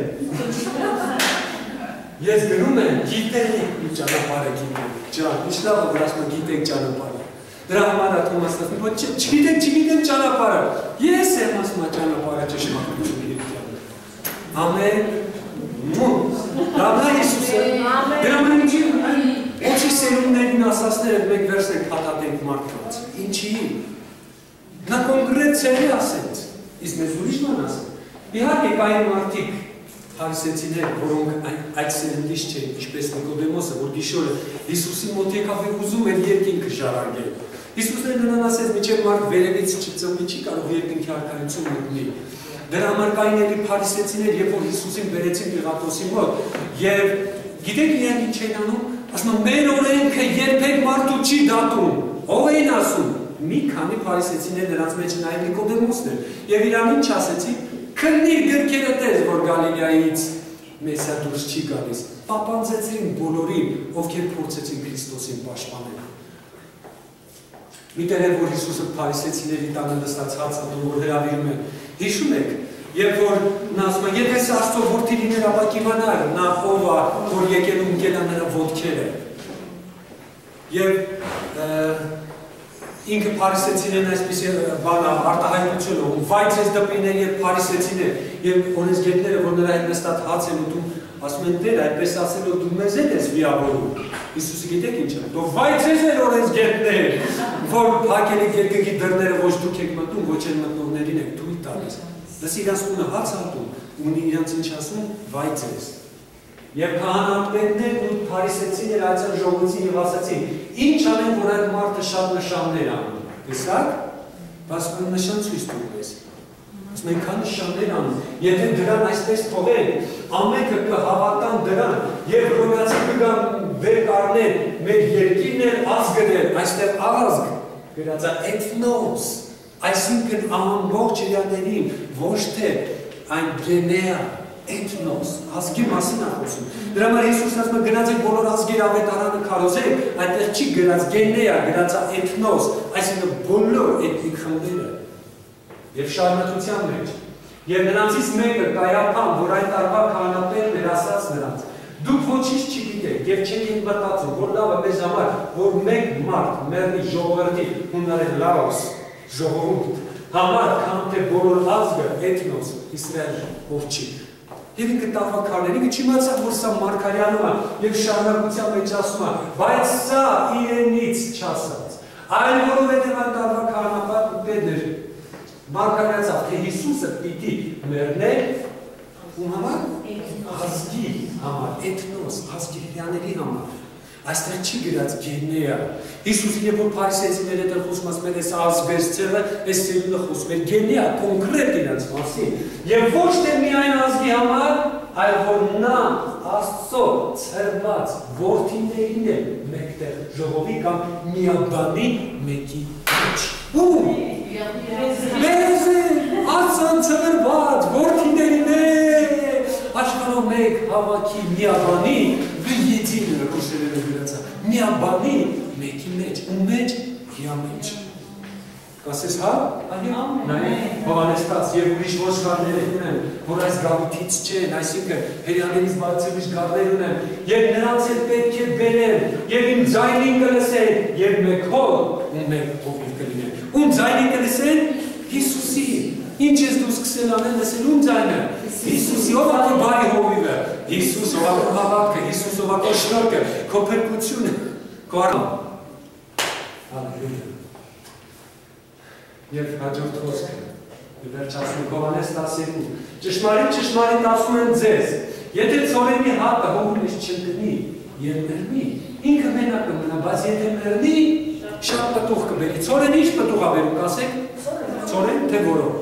ես գնում եմ, գիտեք իմ ճանապարհը գիտեք, ջան, ինչ լավ որ ասում եմ գիտեք ճանապարհը։ Դրա համար է Թոմասը ասում, ոչ չգիտեք, չգիտեմ ճանապարհը։ Ես եմ ասում ճանապարհը ճշմարտությունն է։ Ամեն։ Դառնա Հիսուսը։ Դրա մեջ ոչի սերունդներին ասածները մեկ վերս ենք հատատենք մարդկանց։ Ինչի։ Նա կոնկրետ ցելի ասեց։ Իսկ մեզ ուրիշ ման ասել։ Իհարկե կային մարդիկ փարիսեցիներ, որոնք այդ սերունդից չէին, ինչպես Նիկոդեմոսը, որ գիշերը Հիսուսի մոտ եկավ և ուզում էր երկինքը ժառանգել։ Հիսուսն նրան ասեց, մինչև մարդ վերևից չծնվի, չի կարող երկնքի արքայություն մտնի։ Դրա համար կային էլի փարիսեցիներ, երբ որ Հիսուսին բերեցին Պիղատոսի մոտ, և գիտեք իրենք ինչ էին անում, ասում են, մեր օրենքը երբեք մարդու չի դատում, ով էին ասում, մի քանի փարիսեցիներ նրանց մեջ նայել Նիկոդեմոսն էր, և իրան ինչ ասեցին, քննիր գրքերը տես, որ Գալիլեայից Մեսիա դուրս չի գալիս, պապանձեցին բոլորին, ովքեր փորձեցին Քրիստոսին պաշտպանել։ Մի տեղ որ Հիսուսը փարիսեցիների տանը նստած հաց անում, որ հրավիրում են, հիշում եք, երբ որ նա ասում է, եթե Աստծո որդի լիներ, ապա կիմանար նա ով է, որ եկել ու ընկել է նրա ոտքերը։ Եվ ինքը փարիսեցիներն այսպիսի բան արտահայտություն ում, վայ ձեզ դպիներ և փարիսեցիներ, և օրենսգետները, որ նրա հետ նստած հաց են ուտում, ասում են Տեր, այդպես ասելով դու մեզ հետ ես վիավորում։ Հիսուսը գիտեք ինչ է, դու վայ ձեզ են օրենսգետներ, որ փակել եք երկնքի դռները ոչ դուք եք մտնում, ոչ էլ մտնողներին եք թույլ տալիս։ Լսի իրանց ունը հաց ատում, ունի իրանց ինչ ասում, վայ ձեզ։ Եվ քահանատներն ու փարիսեցիները այցան ժողովրդին և ասացին, ինչ անեն, որ այդ մարդը շատ նշաններ անում։ Տեսակ, բայց նշան ցույց տուր Ասում ենք քան նշաններ անում, եթե դրան այսպես թողեն, ամենքը կհավատան դրան, և հռոմեացի կգան վեր կառնեն, մեր երկիրն էլ ազգներ, այստեղ ազգ, գրած է էթնոս, այսինքն ամբողջ հրեաներին, ոչ թե այն գենեա, էթնոս, ազգի մասին է խոսում։ Դրա համար Հիսուսն ասում է գնացեք բոլոր ազգերի ավետարանը քարոզեք, այդտեղ չի գրած գենեա, գրած է էթնոս, այսինքն բոլոր էթնիկ խմբերը։ Եվ շարունակության մեջ։ Եվ նրանցից մեկը Կայափան, որ այն տարվա քահանատերն էր ասաց նրանց. դուք ոչինչ չգիտեք եւ չեք մտածում, որ լավ է մեզ համար, որ մեկ մարդ մեռնի ժողովրդի հունարեն լաոս ժողովուրդ համար, քան թե բոլոր ազգը էթնոս Իսրայել ողջի։ Եվ ինքը տարվա քարներ, ինքը չիմացավ, որ սա Մարգարյանում է եւ շարունակության մեջ ասում է, բայց սա իրենից չասած։ Այլ որովհետեւ այն տարվա քահանապետը Պետր Մարգարյացավ, թե Հիսուսը պիտի մեռներ ում համար? Ազգի համար, էթնոս, ազգի հրեաների համար։ Այստեղ չի գրած գենեա։ Հիսուսը երբ որ փարիսեցիների հետ խոսում ասում էր, այս ազգերցելը, այս սերունդը խոսում էր գենեա, կոնկրետ իրենց մասին։ Եվ ոչ թե միայն ազգի համար, այլ որ նա Աստծո ցրված որդիներին է մեկտեղ ժողովի կամ միաբանի մեկի մեջ։ Ում Մեզ է, Աստծան ցրված որդիներին է, հավաքի միաբանի վիեդին ռուսերենը գրածա միաբանի մեկի մեջ ու մեջ հիամեջ Կասես հա? Նայեք, Հովհաննես տասը և ուրիշ ոչխարներ ունեն, որ այս գավիթից չեն, այսինքն հրեաներից բացի ուրիշ գառներ ունեն, և նրանց էլ պետք է բերեմ, և իմ ձայնին կլսեն, և մեկ հոր ու մեկ հովիվ կլինեն։ Ում ձայնին կլսեն? Հիսուսի։ Ինչ ես դու սկսել անեն լսել ում ձայնը? Հիսուսի, ով ա քո բարի հովիվը, Հիսուս, ով ա քո հավատքը, Հիսուս, ով ա քո շնորհքը, քո փրկությունը, քո արամ։ Հալելույա։ Եվ հաջորդ խոսքը, վերջացնում Հովհաննես տասը ճշմարիտ ճշմարիտ ասում եմ ձեզ, եթե ցորենի հատը հողի մեջ չընկնի և մեռնի, ինքը մենակ կմնա, բայց եթե մեռնի, շատ պտուղ կբերի։ Ցորենը ինչ պտուղ ա բերում, կասեք։ Ցորեն թե որով։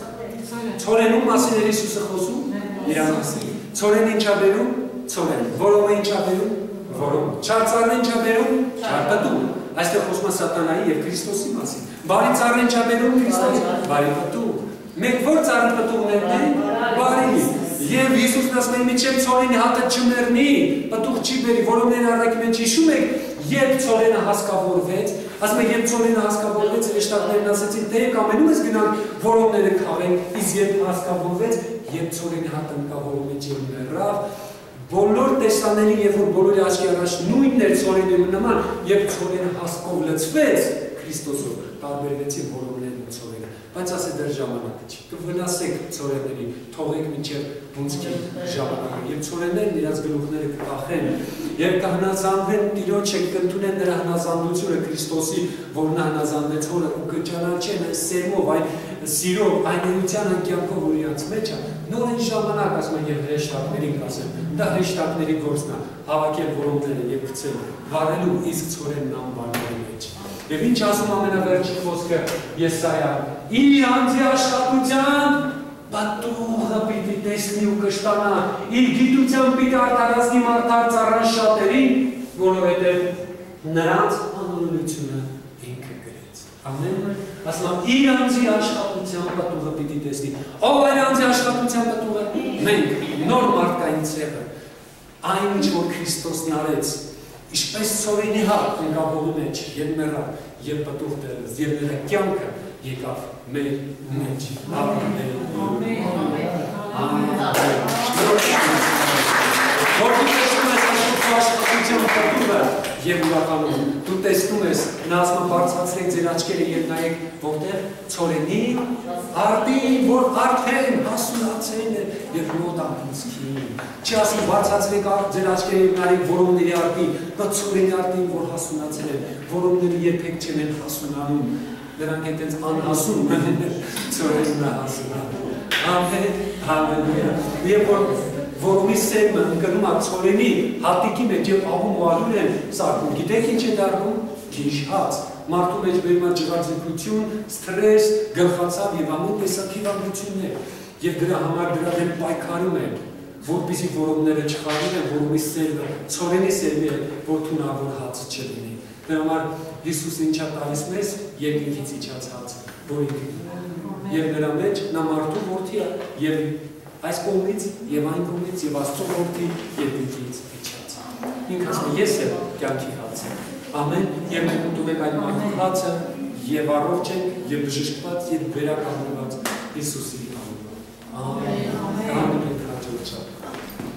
Ցորենում մասին էր Հիսուսը խոսում, իր մասին։ Ցորենը ինչ ա բերում, ցորեն։ Որոմը ինչ ա բերում, որոմ։ Չարծառը ինչ ա բերում, չարպտուղ։ Այստեղ խոսում է սատանայի և Քրիստոսի մասին։ Բարի ծառը ինչ ա բերում Քրիստոսի, բարի պտուղ։ Մենք որ ծառի պտուղներն են, բարի։ Եվ Հիսուսն ասում է մինչև ցորենի հատը չմեռնի, պտուղ չի բերի, որոններ առակի մեջ հիշում եք, երբ ցորենը հասկավորվեց, ասում է երբ ցորենը հասկավորվեց, հրեշտակներն ասեցին, դե կամենում ես գնանք որոնները քաղենք, իսկ երբ հասկավորվեց, երբ ցորենի հատը ընկավ որոն մեջ և մեռավ, բոլոր տեսաներին, երբ որ բոլորի աչքի առաջ նույնն էր ցորենի նման, երբ ցորենը հասկով լցվեց Քրիստոսով, տարբերվեցին որոններն ու ցորենը, բայց ասե դեռ ժամանակը չի, կվնասեք ցորենների, թողեք մինչև բունցքի ժամանակը, և ցորեններն իրաց գլուխները կկախեն, և կհնազանդվեն Տիրոջը, կընդունեն նրա հնազանդությունը Քրիստոսի, որ նա հնազանդվեց հորը ու կճանաչեն այս սերմով, այն սիրով, այն էության անկյանքով, որ իրաց մեջ է, նոր այն ժամանակ, ասում են, և հրեշտակներին կասեն, դա հրեշտակների գործն է, հավաքել որոնները և գցել, վարելու իսկ ցորենն անբարների մեջ։ Եվ ինչ ասում ամենավերջի խոսքը Եսայա, իր անձի աշխատության պտուղը պիտի տեսնի ու կշտանա, իր գիտության պիտի արդարացնի մարդար ծառան շատերին, որովհետև նրանց անօրենությունը ինքը գրեց։ Ամեն, ասում իր անձի աշխատության պտուղը պիտի տեսնի։ Ով այն անձի աշխատության պտուղը? Մենք, նոր մարդկային ցեղը, այն ինչ որ Քրիստոսն արեց, Ինչպես ցորենի հատ եկավ հողի մեջ և մեռավ և պտուղ տվեց և նրա կյանքը եկավ մեր մեջ։ Ամեն։ Որ դու տեսնում ես Աստծո աշխատության պտուղը և ուրախանում, դու տեսնում ես, նա ասում բարձրացրեք ձեր աչքերը և նայեք որտեղ ցորենի արտին, որ արդեն հասունացել է և մոտ ապրուցքին։ Չի ասում բարձրացրեք ձեր աչքերը և նայեք որոնների արտին, դա ցորենի արտին, որ հասունացել է, որոնները երբեք չեն հասունանում, նրանք այդպես անհասուն ցորենն է հասունանում։ Ամեն, հալելույա։ Երբ որ որոնի սերմը ընկնում է ցորենի հատիկի մեջ և աղում ու ալուր են սարքում, գիտեք ինչ է դառնում? Քիչ հաց, մարդու մեջ բերում է ջղաձգություն, սթրես, գլխացավ և ամեն տեսակի վարություններ, և դրա համար դրա դեմ պայքարում են, որպեսզի որոնները չխառնեն, որոնի սերմը, ցորենի սերմը է, որ թունավոր հացը չլինի։ Դրա համար Հիսուսը ինչա տալիս մեզ երկնքից իջած հացը, որ ինքն և նրա մեջ նա մարդու որդի է և այս կողմից և այն կողմից և Աստծո որդի երկնքից իջած։ Ինքը ասում է ես եմ կյանքի հացը։ Ամեն, և մենք ուտում ենք այդ մարդու հացը և առողջ ենք և բժշկված և վերականգնված Հիսուսի անունով։ Ամեն։ Ամեն։